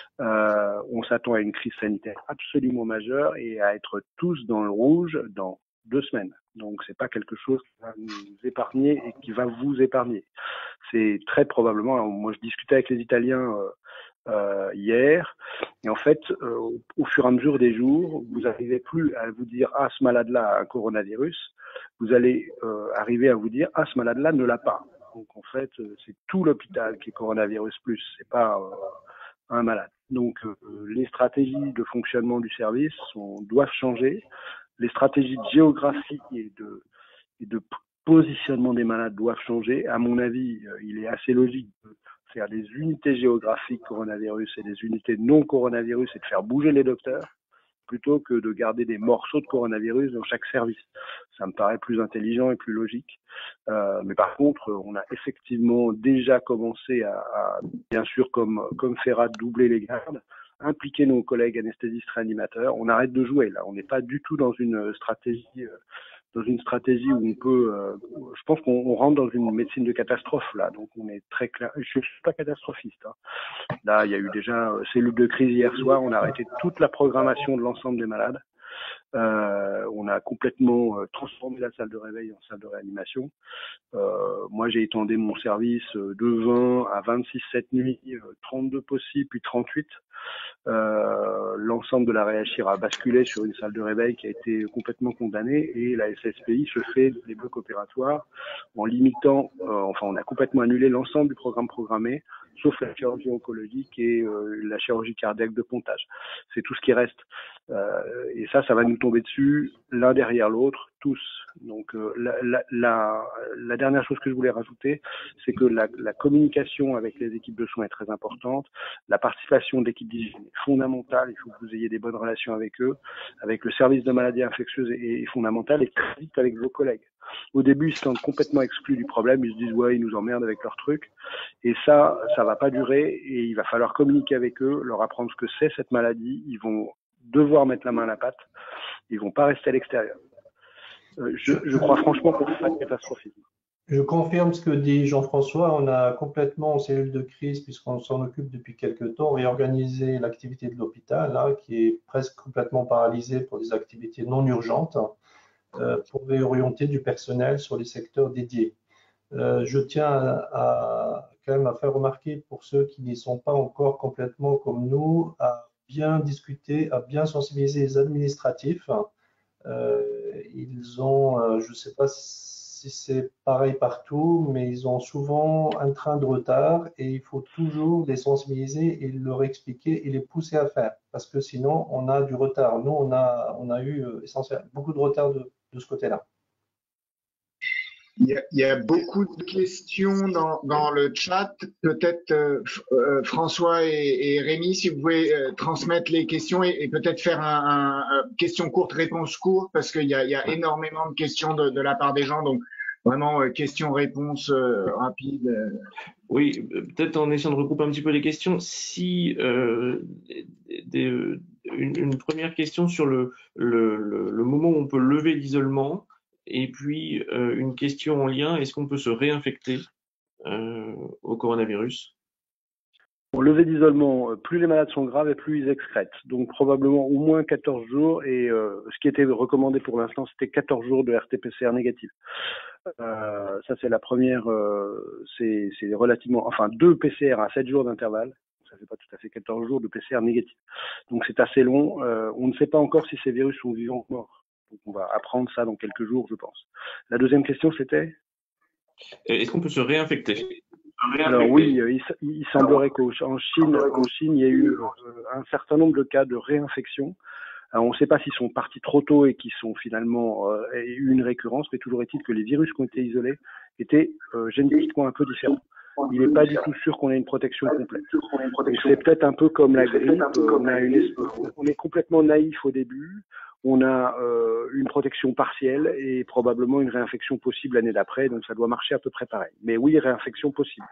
Euh, on s'attend à une crise sanitaire absolument majeure et à être tous dans le rouge dans deux semaines. Donc c'est pas quelque chose qui va nous épargner et qui va vous épargner. C'est très probablement. Alors, moi, je discutais avec les Italiens euh, euh, hier, et en fait, euh, au, au fur et à mesure des jours, vous n'arrivez plus à vous dire ah ce malade-là a un coronavirus. Vous allez euh, arriver à vous dire ah ce malade-là ne l'a pas. Donc en fait, c'est tout l'hôpital qui est coronavirus plus, c'est pas euh, un malade. Donc euh, les stratégies de fonctionnement du service sont, doivent changer. Les stratégies de géographie et de, et de positionnement des malades doivent changer. À mon avis, euh, il est assez logique de faire des unités géographiques coronavirus et des unités non coronavirus et de faire bouger les docteurs, plutôt que de garder des morceaux de coronavirus dans chaque service. Ça me paraît plus intelligent et plus logique. Euh, mais par contre, on a effectivement déjà commencé à, à bien sûr, comme, comme Ferrat, doubler les gardes, impliquer nos collègues anesthésistes réanimateurs. On arrête de jouer là. On n'est pas du tout dans une stratégie, euh, dans une stratégie où on peut. Euh, je pense qu'on rentre dans une médecine de catastrophe là. Donc on est très clair. Je suis pas catastrophiste. Hein. Là, il y a eu déjà euh, cellule de crise hier soir. On a arrêté toute la programmation de l'ensemble des malades. Euh, on a complètement euh, transformé la salle de réveil en salle de réanimation. Euh, moi, j'ai étendu mon service de vingt à vingt-six cette nuit, trente-deux possibles, puis trente-huit. Euh, l'ensemble de la réachir a basculé sur une salle de réveil qui a été complètement condamnée et la S S P I se fait des blocs opératoires en limitant, euh, enfin on a complètement annulé l'ensemble du programme programmé, sauf la chirurgie oncologique et euh, la chirurgie cardiaque de pontage. C'est tout ce qui reste. Euh, et ça, ça va nous tomber dessus l'un derrière l'autre, tous. Donc euh, la, la, la, la dernière chose que je voulais rajouter, c'est que la, la communication avec les équipes de soins est très importante. La participation de l'équipe d'hygiène est fondamentale. Il faut que vous ayez des bonnes relations avec eux. Avec le service de maladies infectieuses est, est fondamental et très vite avec vos collègues. Au début, ils se sentent complètement exclus du problème. Ils se disent ouais, ils nous emmerdent avec leurs trucs. Et ça, ça va pas durer. Et il va falloir communiquer avec eux, leur apprendre ce que c'est cette maladie. Ils vont devoir mettre la main à la pâte. Ils vont pas rester à l'extérieur. Euh, je, je crois franchement qu'on fait pas de catastrophisme. Je confirme ce que dit Jean-François. On a complètement, en cellule de crise, puisqu'on s'en occupe depuis quelques temps, réorganisé l'activité de l'hôpital, là, qui est presque complètement paralysée pour des activités non urgentes, euh, pour réorienter du personnel sur les secteurs dédiés. Euh, je tiens à, à, quand même à faire remarquer pour ceux qui n'y sont pas encore complètement comme nous, à bien discuter, à bien sensibiliser les administratifs. Euh, ils ont, euh, je ne sais pas si c'est pareil partout, mais ils ont souvent un train de retard et il faut toujours les sensibiliser et leur expliquer et les pousser à faire parce que sinon on a du retard. Nous, on a, on a eu euh, essentiellement beaucoup de retard de, de ce côté-là. Il y, a, il y a beaucoup de questions dans, dans le chat. Peut-être euh, euh, François et, et Rémi, si vous pouvez euh, transmettre les questions et, et peut-être faire un, un, un question courte, réponse courte, parce qu'il y a, il y a énormément de questions de, de la part des gens. Donc vraiment euh, questions-réponses euh, rapides. Oui, peut-être en essayant de regrouper un petit peu les questions. Si euh, des, une, une première question sur le, le, le, le moment où on peut lever l'isolement. Et puis, euh, une question en lien, est-ce qu'on peut se réinfecter euh, au coronavirus? Pour lever d'isolement, plus les malades sont graves et plus ils excrètent. Donc probablement au moins quatorze jours. Et euh, ce qui était recommandé pour l'instant, c'était quatorze jours de R T P C R négatif. Euh, ça, c'est la première. Euh, c'est relativement... Enfin, deux P C R à sept jours d'intervalle. Ça fait pas tout à fait quatorze jours de P C R négatif. Donc c'est assez long. Euh, on ne sait pas encore si ces virus sont vivants ou morts. Donc on va apprendre ça dans quelques jours, je pense. La deuxième question, c'était? Est-ce qu'on peut se réinfecter? Alors oui, il, il semblerait qu'en Chine, en Chine, il y a eu un certain nombre de cas de réinfection. Alors, on ne sait pas s'ils sont partis trop tôt et qu'ils sont finalement euh, eu une récurrence, mais toujours est-il que les virus qui ont été isolés étaient euh, génétiquement un peu différents. Il n'est pas du tout sûr qu'on ait une protection complète. C'est peut-être un peu comme la grippe. On, a une, on est complètement naïf au début. On a euh, une protection partielle et probablement une réinfection possible l'année d'après, donc ça doit marcher à peu près pareil. Mais oui, réinfection possible.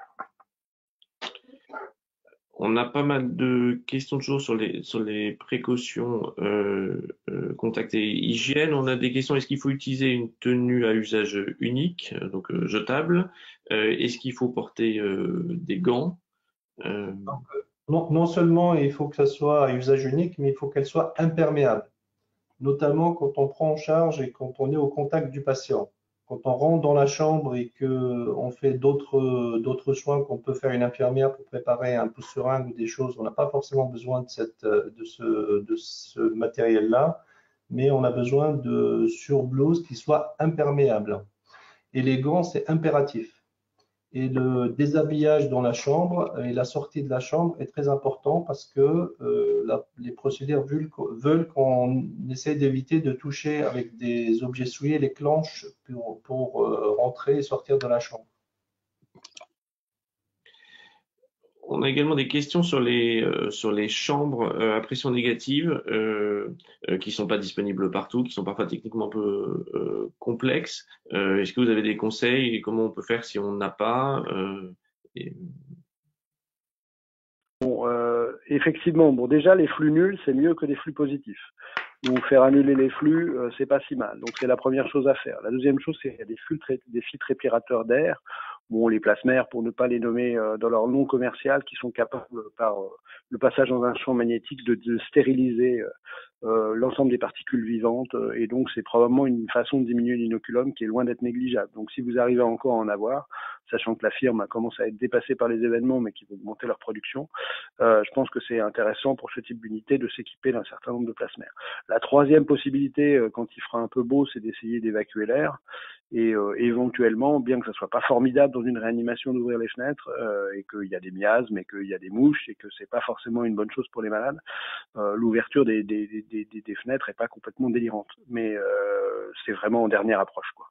On a pas mal de questions toujours sur les, sur les précautions euh, euh, contact et hygiène. On a des questions, est-ce qu'il faut utiliser une tenue à usage unique, donc euh, jetable? euh, Est-ce qu'il faut porter euh, des gants? euh... non, non seulement il faut que ça soit à usage unique, mais il faut qu'elle soit imperméable. Notamment quand on prend en charge et quand on est au contact du patient. Quand on rentre dans la chambre et qu'on fait d'autres d'autres soins qu'on peut faire une infirmière pour préparer un pousse-seringue ou des choses, on n'a pas forcément besoin de, cette, de ce, de ce matériel-là, mais on a besoin de surblouses qui soient imperméables. Et les gants, c'est impératif. Et le déshabillage dans la chambre et la sortie de la chambre est très important parce que euh, la, les procédures veulent qu'on essaie d'éviter de toucher avec des objets souillés les clenches pour, pour euh, rentrer et sortir de la chambre. On a également des questions sur les, euh, sur les chambres euh, à pression négative euh, euh, qui ne sont pas disponibles partout, qui sont parfois techniquement un peu euh, complexes. Euh, Est-ce que vous avez des conseils et comment on peut faire si on n'a pas euh, et... Bon, euh, effectivement, bon, déjà, les flux nuls, c'est mieux que des flux positifs. Ou faire annuler les flux, euh, c'est pas si mal. Donc, c'est la première chose à faire. La deuxième chose, c'est qu'il y a des, flux, des filtres réspirateurs d'air, bon, les plasmères, pour ne pas les nommer euh, dans leur nom commercial, qui sont capables, par euh, le passage dans un champ magnétique, de, de stériliser euh, euh, l'ensemble des particules vivantes. Euh, et donc, c'est probablement une façon de diminuer l'inoculum qui est loin d'être négligeable. Donc, si vous arrivez encore à en avoir, sachant que la firme commence à être dépassée par les événements, mais qui vont augmenter leur production, euh, je pense que c'est intéressant pour ce type d'unité de s'équiper d'un certain nombre de plasmères. La troisième possibilité, euh, quand il fera un peu beau, c'est d'essayer d'évacuer l'air et euh, éventuellement, bien que ça soit pas formidable dans une réanimation d'ouvrir les fenêtres euh, et qu'il y a des miasmes et qu'il y a des mouches et que c'est pas forcément une bonne chose pour les malades, euh, l'ouverture des, des, des, des, des fenêtres est pas complètement délirante, mais euh, c'est vraiment en dernière approche, quoi.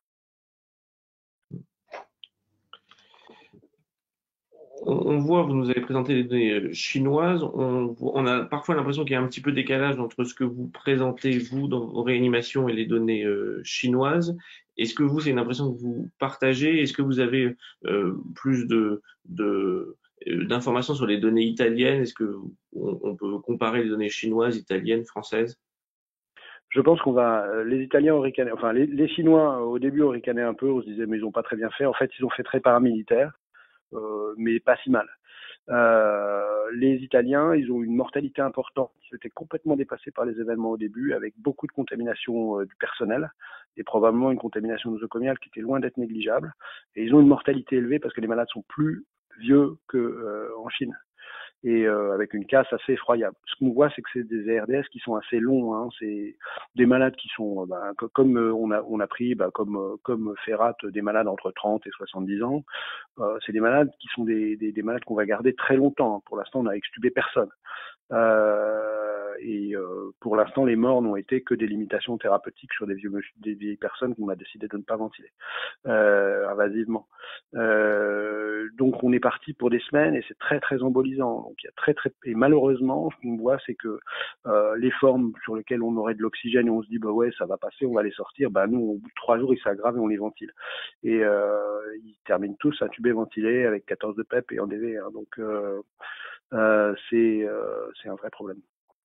On voit, vous nous avez présenté les données chinoises, on, on a parfois l'impression qu'il y a un petit peu de décalage entre ce que vous présentez, vous, dans vos réanimations et les données euh, chinoises. Est-ce que vous, c'est une impression que vous partagez? Est-ce que vous avez euh, plus de, de, d'informations sur les données italiennes? Est-ce que on, on peut comparer les données chinoises, italiennes, françaises? Je pense qu'on va, les Italiens ont ricané, enfin les, les Chinois au début ont ricané un peu, on se disait mais ils ont pas très bien fait. En fait, ils ont fait très paramilitaire. Euh, mais pas si mal. Euh, les Italiens, ils ont une mortalité importante. Ils étaient complètement dépassés par les événements au début, avec beaucoup de contamination euh, du personnel et probablement une contamination nosocomiale qui était loin d'être négligeable. Et ils ont une mortalité élevée parce que les malades sont plus vieux qu'en euh, Chine. Et euh, avec une casse assez effroyable. Ce qu'on voit, c'est que c'est des A R D S qui sont assez longs. Hein. C'est des malades qui sont, bah, comme euh, on a on a pris, bah, comme euh, comme Ferrat, des malades entre trente et soixante-dix ans. Euh, c'est des malades qui sont des des, des malades qu'on va garder très longtemps. Pour l'instant, on n'a extubé personne. Euh, et euh, pour l'instant, les morts n'ont été que des limitations thérapeutiques sur des, vieux, des vieilles personnes qu'on a décidé de ne pas ventiler euh, invasivement. Euh, donc, on est parti pour des semaines et c'est très très embolisant. Donc, il y a très très et malheureusement, ce qu'on voit, c'est que euh, les formes sur lesquelles on aurait de l'oxygène et on se dit bah ouais, ça va passer, on va les sortir. Bah nous, au bout de trois jours, ils s'aggravent et on les ventile. Et euh, ils terminent tous intubés, ventilés avec quatorze de P E P et en D V. Hein. Donc euh, Euh, c'est euh, c'est un vrai problème.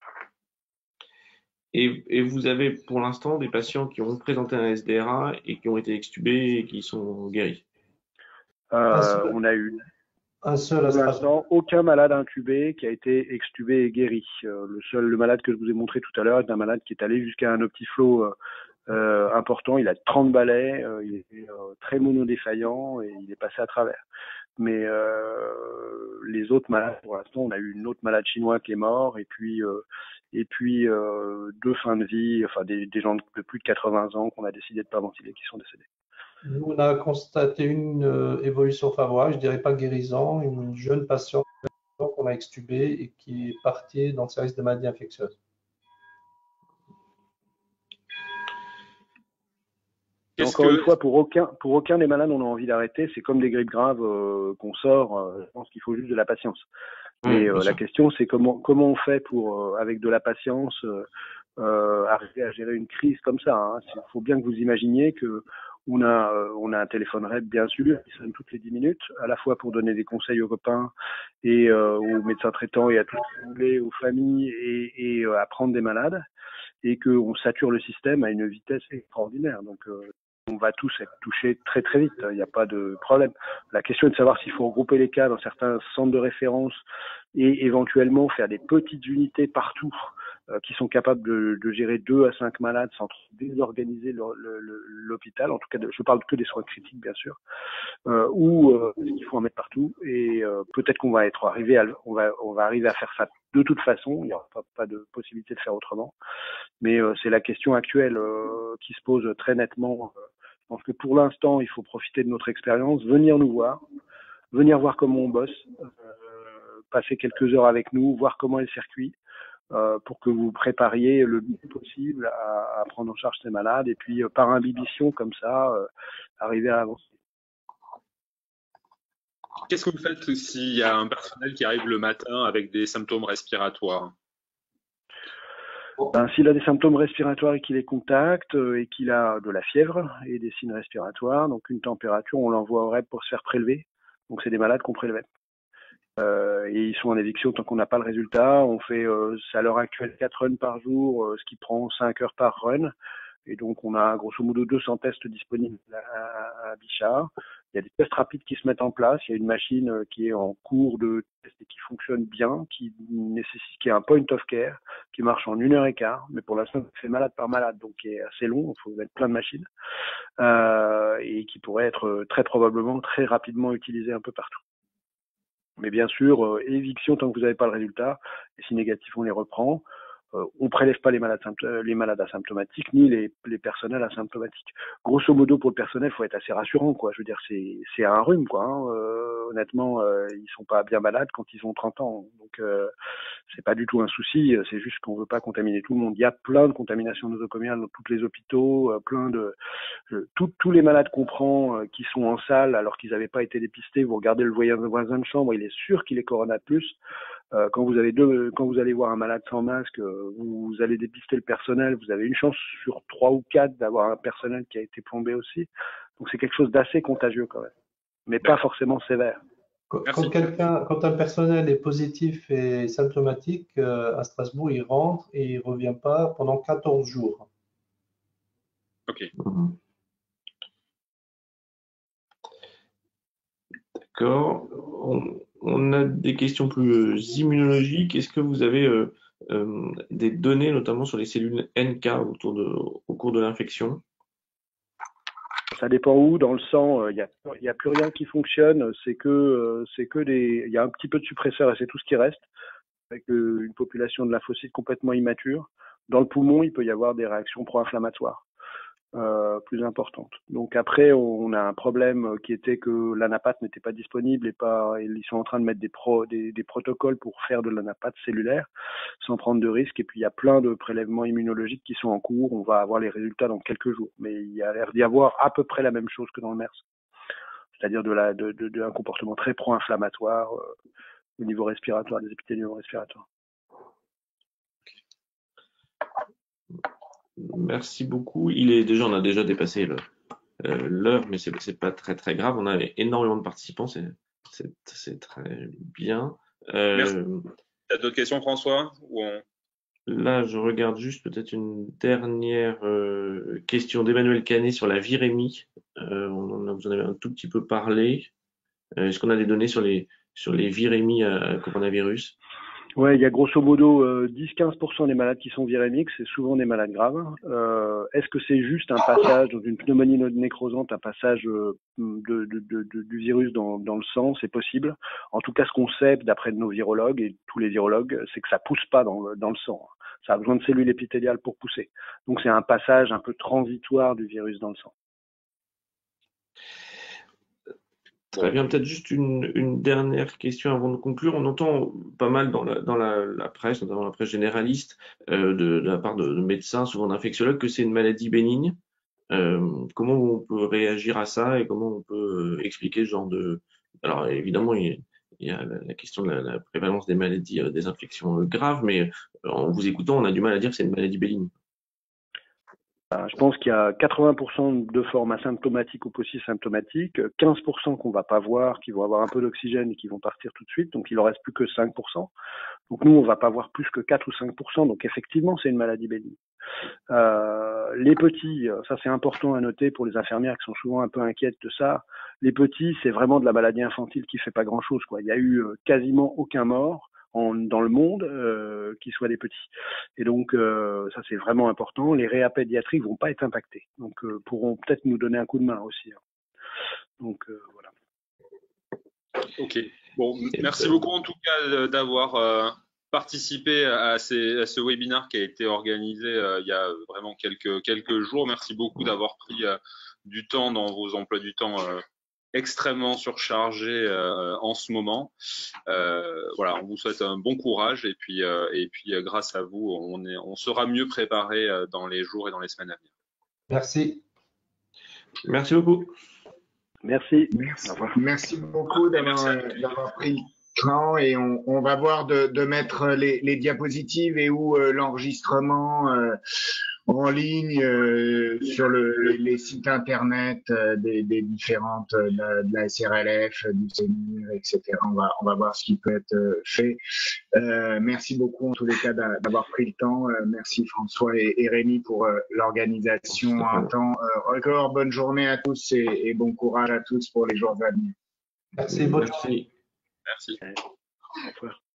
Et, et vous avez pour l'instant des patients qui ont présenté un S D R A et qui ont été extubés et qui sont guéris. Euh, on a eu un seul pour l'instant aucun malade intubé qui a été extubé et guéri. Euh, le seul le malade que je vous ai montré tout à l'heure est un malade qui est allé jusqu'à un optiflow euh, euh, important. Il a trente balais, euh, il est euh, très monodéfaillant et il est passé à travers. Mais euh, les autres malades, pour l'instant, on a eu une autre malade chinois qui est mort, et puis euh, et puis euh, deux fins de vie, enfin des, des gens de plus de quatre-vingts ans qu'on a décidé de pas ventiler, qui sont décédés. Nous, on a constaté une euh, évolution favorable, je dirais pas guérison, une jeune patiente qu'on a extubée et qui est partie dans le service de maladies infectieuses. Encore que... une fois, pour aucun, pour aucun des malades, on a envie d'arrêter. C'est comme des grippes graves euh, qu'on sort. Euh, je pense qu'il faut juste de la patience. Mmh, Et euh, la question, c'est comment, comment on fait pour, euh, avec de la patience, euh, euh, arriver à gérer une crise comme ça. Hein. Il faut bien que vous imaginiez que on a, euh, on a un téléphone R E B, bien sûr, qui sonne toutes les dix minutes, à la fois pour donner des conseils aux copains et euh, aux médecins traitants et à tous les anglais, aux familles et, et euh, à prendre des malades, et qu'on sature le système à une vitesse extraordinaire. Donc, euh, on va tous être touchés très très vite, il n'y a pas de problème. La question est de savoir s'il faut regrouper les cas dans certains centres de référence et éventuellement faire des petites unités partout euh, qui sont capables de, de gérer deux à cinq malades sans trop désorganiser l'hôpital. En tout cas, je parle que des soins critiques, bien sûr, euh, ou euh, il faut en mettre partout. Et euh, peut-être qu'on va être arrivé, à, on va, on va arriver à faire ça de toute façon. Il n'y aura pas, pas de possibilité de faire autrement. Mais euh, c'est la question actuelle euh, qui se pose très nettement. Je pense que pour l'instant, il faut profiter de notre expérience, venir nous voir, venir voir comment on bosse, euh, passer quelques heures avec nous, voir comment est le circuit, euh, pour que vous prépariez le mieux possible à, à prendre en charge ces malades et puis euh, par imbibition comme ça, euh, arriver à avancer. Qu'est-ce que vous faites s'il y a un personnel qui arrive le matin avec des symptômes respiratoires ? Ben, s'il a des symptômes respiratoires et qu'il est contact euh, et qu'il a de la fièvre et des signes respiratoires, donc une température, on l'envoie au R E B pour se faire prélever. Donc c'est des malades qu'on prélevait. Euh, et ils sont en éviction tant qu'on n'a pas le résultat. On fait, euh, à l'heure actuelle, quatre runs par jour, euh, ce qui prend cinq heures par run. Et donc, on a grosso modo deux cents tests disponibles à, à Bichard. Il y a des tests rapides qui se mettent en place. Il y a une machine qui est en cours de test et qui fonctionne bien, qui nécessite, qui est un point of care, qui marche en une heure et quart. Mais pour l'instant, c'est malade par malade, donc qui est assez long. Il faut mettre plein de machines. Euh, et qui pourrait être très probablement, très rapidement utilisé un peu partout. Mais bien sûr, euh, éviction tant que vous n'avez pas le résultat. Et si négatif, on les reprend. Euh, on prélève pas les malades, les malades asymptomatiques ni les, les personnels asymptomatiques. Grosso modo, pour le personnel, faut être assez rassurant, quoi. Je veux dire, c'est c'est un rhume, quoi. Hein. Euh, honnêtement, euh, ils sont pas bien malades quand ils ont trente ans, donc euh, c'est pas du tout un souci. C'est juste qu'on veut pas contaminer tout le monde. Il y a plein de contaminations nosocomiales dans tous les hôpitaux, euh, plein de euh, tout, tous les malades qu'on prend euh, qui sont en salle alors qu'ils n'avaient pas été dépistés. Vous regardez le voisin de chambre, il est sûr qu'il est Corona plus. Euh, quand vous avez deux, quand vous allez voir un malade sans masque, euh, vous, vous allez dépister le personnel, vous avez une chance sur trois ou quatre d'avoir un personnel qui a été plombé aussi. Donc c'est quelque chose d'assez contagieux quand même, mais pas forcément sévère. Quand, quand quelqu'un, quand un personnel est positif et symptomatique, euh, à Strasbourg, il rentre et il revient pas pendant quatorze jours. Ok. Mmh. D'accord. On, on a des questions plus immunologiques. Est-ce que vous avez euh, euh, des données, notamment sur les cellules N K autour de, au cours de l'infection? Ça dépend où. Dans le sang, il n'y a, y a plus rien qui fonctionne. C'est que, euh, c'est que des. Il y a un petit peu de suppresseurs et c'est tout ce qui reste, avec euh, une population de lymphocytes complètement immature. Dans le poumon, il peut y avoir des réactions pro-inflammatoires euh, plus importantes. Donc après, on a un problème qui était que l'anapate n'était pas disponible et pas. Ils sont en train de mettre des, pro, des, des protocoles pour faire de l'anapate cellulaire sans prendre de risques. Et puis il y a plein de prélèvements immunologiques qui sont en cours. On va avoir les résultats dans quelques jours. Mais il y a l'air d'y avoir à peu près la même chose que dans le MERS, c'est-à-dire de la, de, de, de un comportement très pro-inflammatoire euh, au niveau respiratoire, des épithéliums respiratoires. Merci beaucoup. Il est déjà, on a déjà dépassé le, euh, l'heure, mais c'est c'est pas très très grave. On a énormément de participants, c'est c'est c'est très bien. Euh, Merci. Tu as d'autres questions, François, ou on... Là, je regarde juste peut-être une dernière euh, question d'Emmanuel Canet sur la virémie. Euh, on en a, vous en avez un tout petit peu parlé. Euh, Est-ce qu'on a des données sur les sur les virémies à, à coronavirus? Ouais, il y a grosso modo euh, dix à quinze pour cent des malades qui sont virémiques, c'est souvent des malades graves. Euh, Est-ce que c'est juste un passage dans une pneumonie nécrosante, un passage euh, de, de, de, de, du virus dans, dans le sang? C'est possible. En tout cas, ce qu'on sait d'après nos virologues et tous les virologues, c'est que ça pousse pas dans le, dans le sang. Ça a besoin de cellules épithéliales pour pousser. Donc c'est un passage un peu transitoire du virus dans le sang. Très bien, peut-être juste une, une dernière question avant de conclure. On entend pas mal dans la, dans la, la presse, notamment la presse généraliste, euh, de, de la part de, de médecins, souvent d'infectiologues, que c'est une maladie bénigne. Euh, comment on peut réagir à ça et comment on peut expliquer ce genre de... Alors évidemment, il y a, il y a la question de la, la prévalence des maladies, euh, des infections euh, graves, mais euh, en vous écoutant, on a du mal à dire que c'est une maladie bénigne. Je pense qu'il y a quatre-vingts pour cent de formes asymptomatiques ou post-symptomatiques, quinze pour cent qu'on va pas voir, qui vont avoir un peu d'oxygène et qui vont partir tout de suite, donc il en reste plus que cinq pour cent. Donc nous, on va pas voir plus que quatre ou cinq pour cent, donc effectivement, c'est une maladie bénigne. Euh, les petits, ça c'est important à noter pour les infirmières qui sont souvent un peu inquiètes de ça. Les petits, c'est vraiment de la maladie infantile qui fait pas grand-chose, quoi. Il y a eu quasiment aucun mort En, dans le monde euh, qui soient des petits. Et donc, euh, ça, c'est vraiment important. Les réa pédiatriques vont pas être impactés. Donc, euh, pourront peut-être nous donner un coup de main aussi. Hein. Donc, euh, voilà. Ok. Bon, merci beaucoup en tout cas d'avoir euh, participé à, ces, à ce webinaire qui a été organisé euh, il y a vraiment quelques, quelques jours. Merci beaucoup d'avoir pris euh, du temps dans vos emplois du temps euh, extrêmement surchargé euh, en ce moment. Euh, voilà, on vous souhaite un bon courage et puis euh, et puis euh, grâce à vous, on est on sera mieux préparé euh, dans les jours et dans les semaines à venir. Merci. Merci beaucoup. Merci. Merci, Merci beaucoup d'avoir d'avoir pris le temps et on, on va voir de, de mettre les, les diapositives et où euh, l'enregistrement euh, en ligne euh, sur le, les, les sites internet euh, des, des différentes euh, de, la, de la S R L F, du C N U R, et cetera. On va, on va voir ce qui peut être euh, fait. Euh, merci beaucoup en tous les cas d'avoir pris le temps. Euh, merci François et, et Rémi pour euh, l'organisation en un temps euh, record. Bonne journée à tous et, et bon courage à tous pour les jours à venir. Merci, bonne Merci. Merci. Au revoir.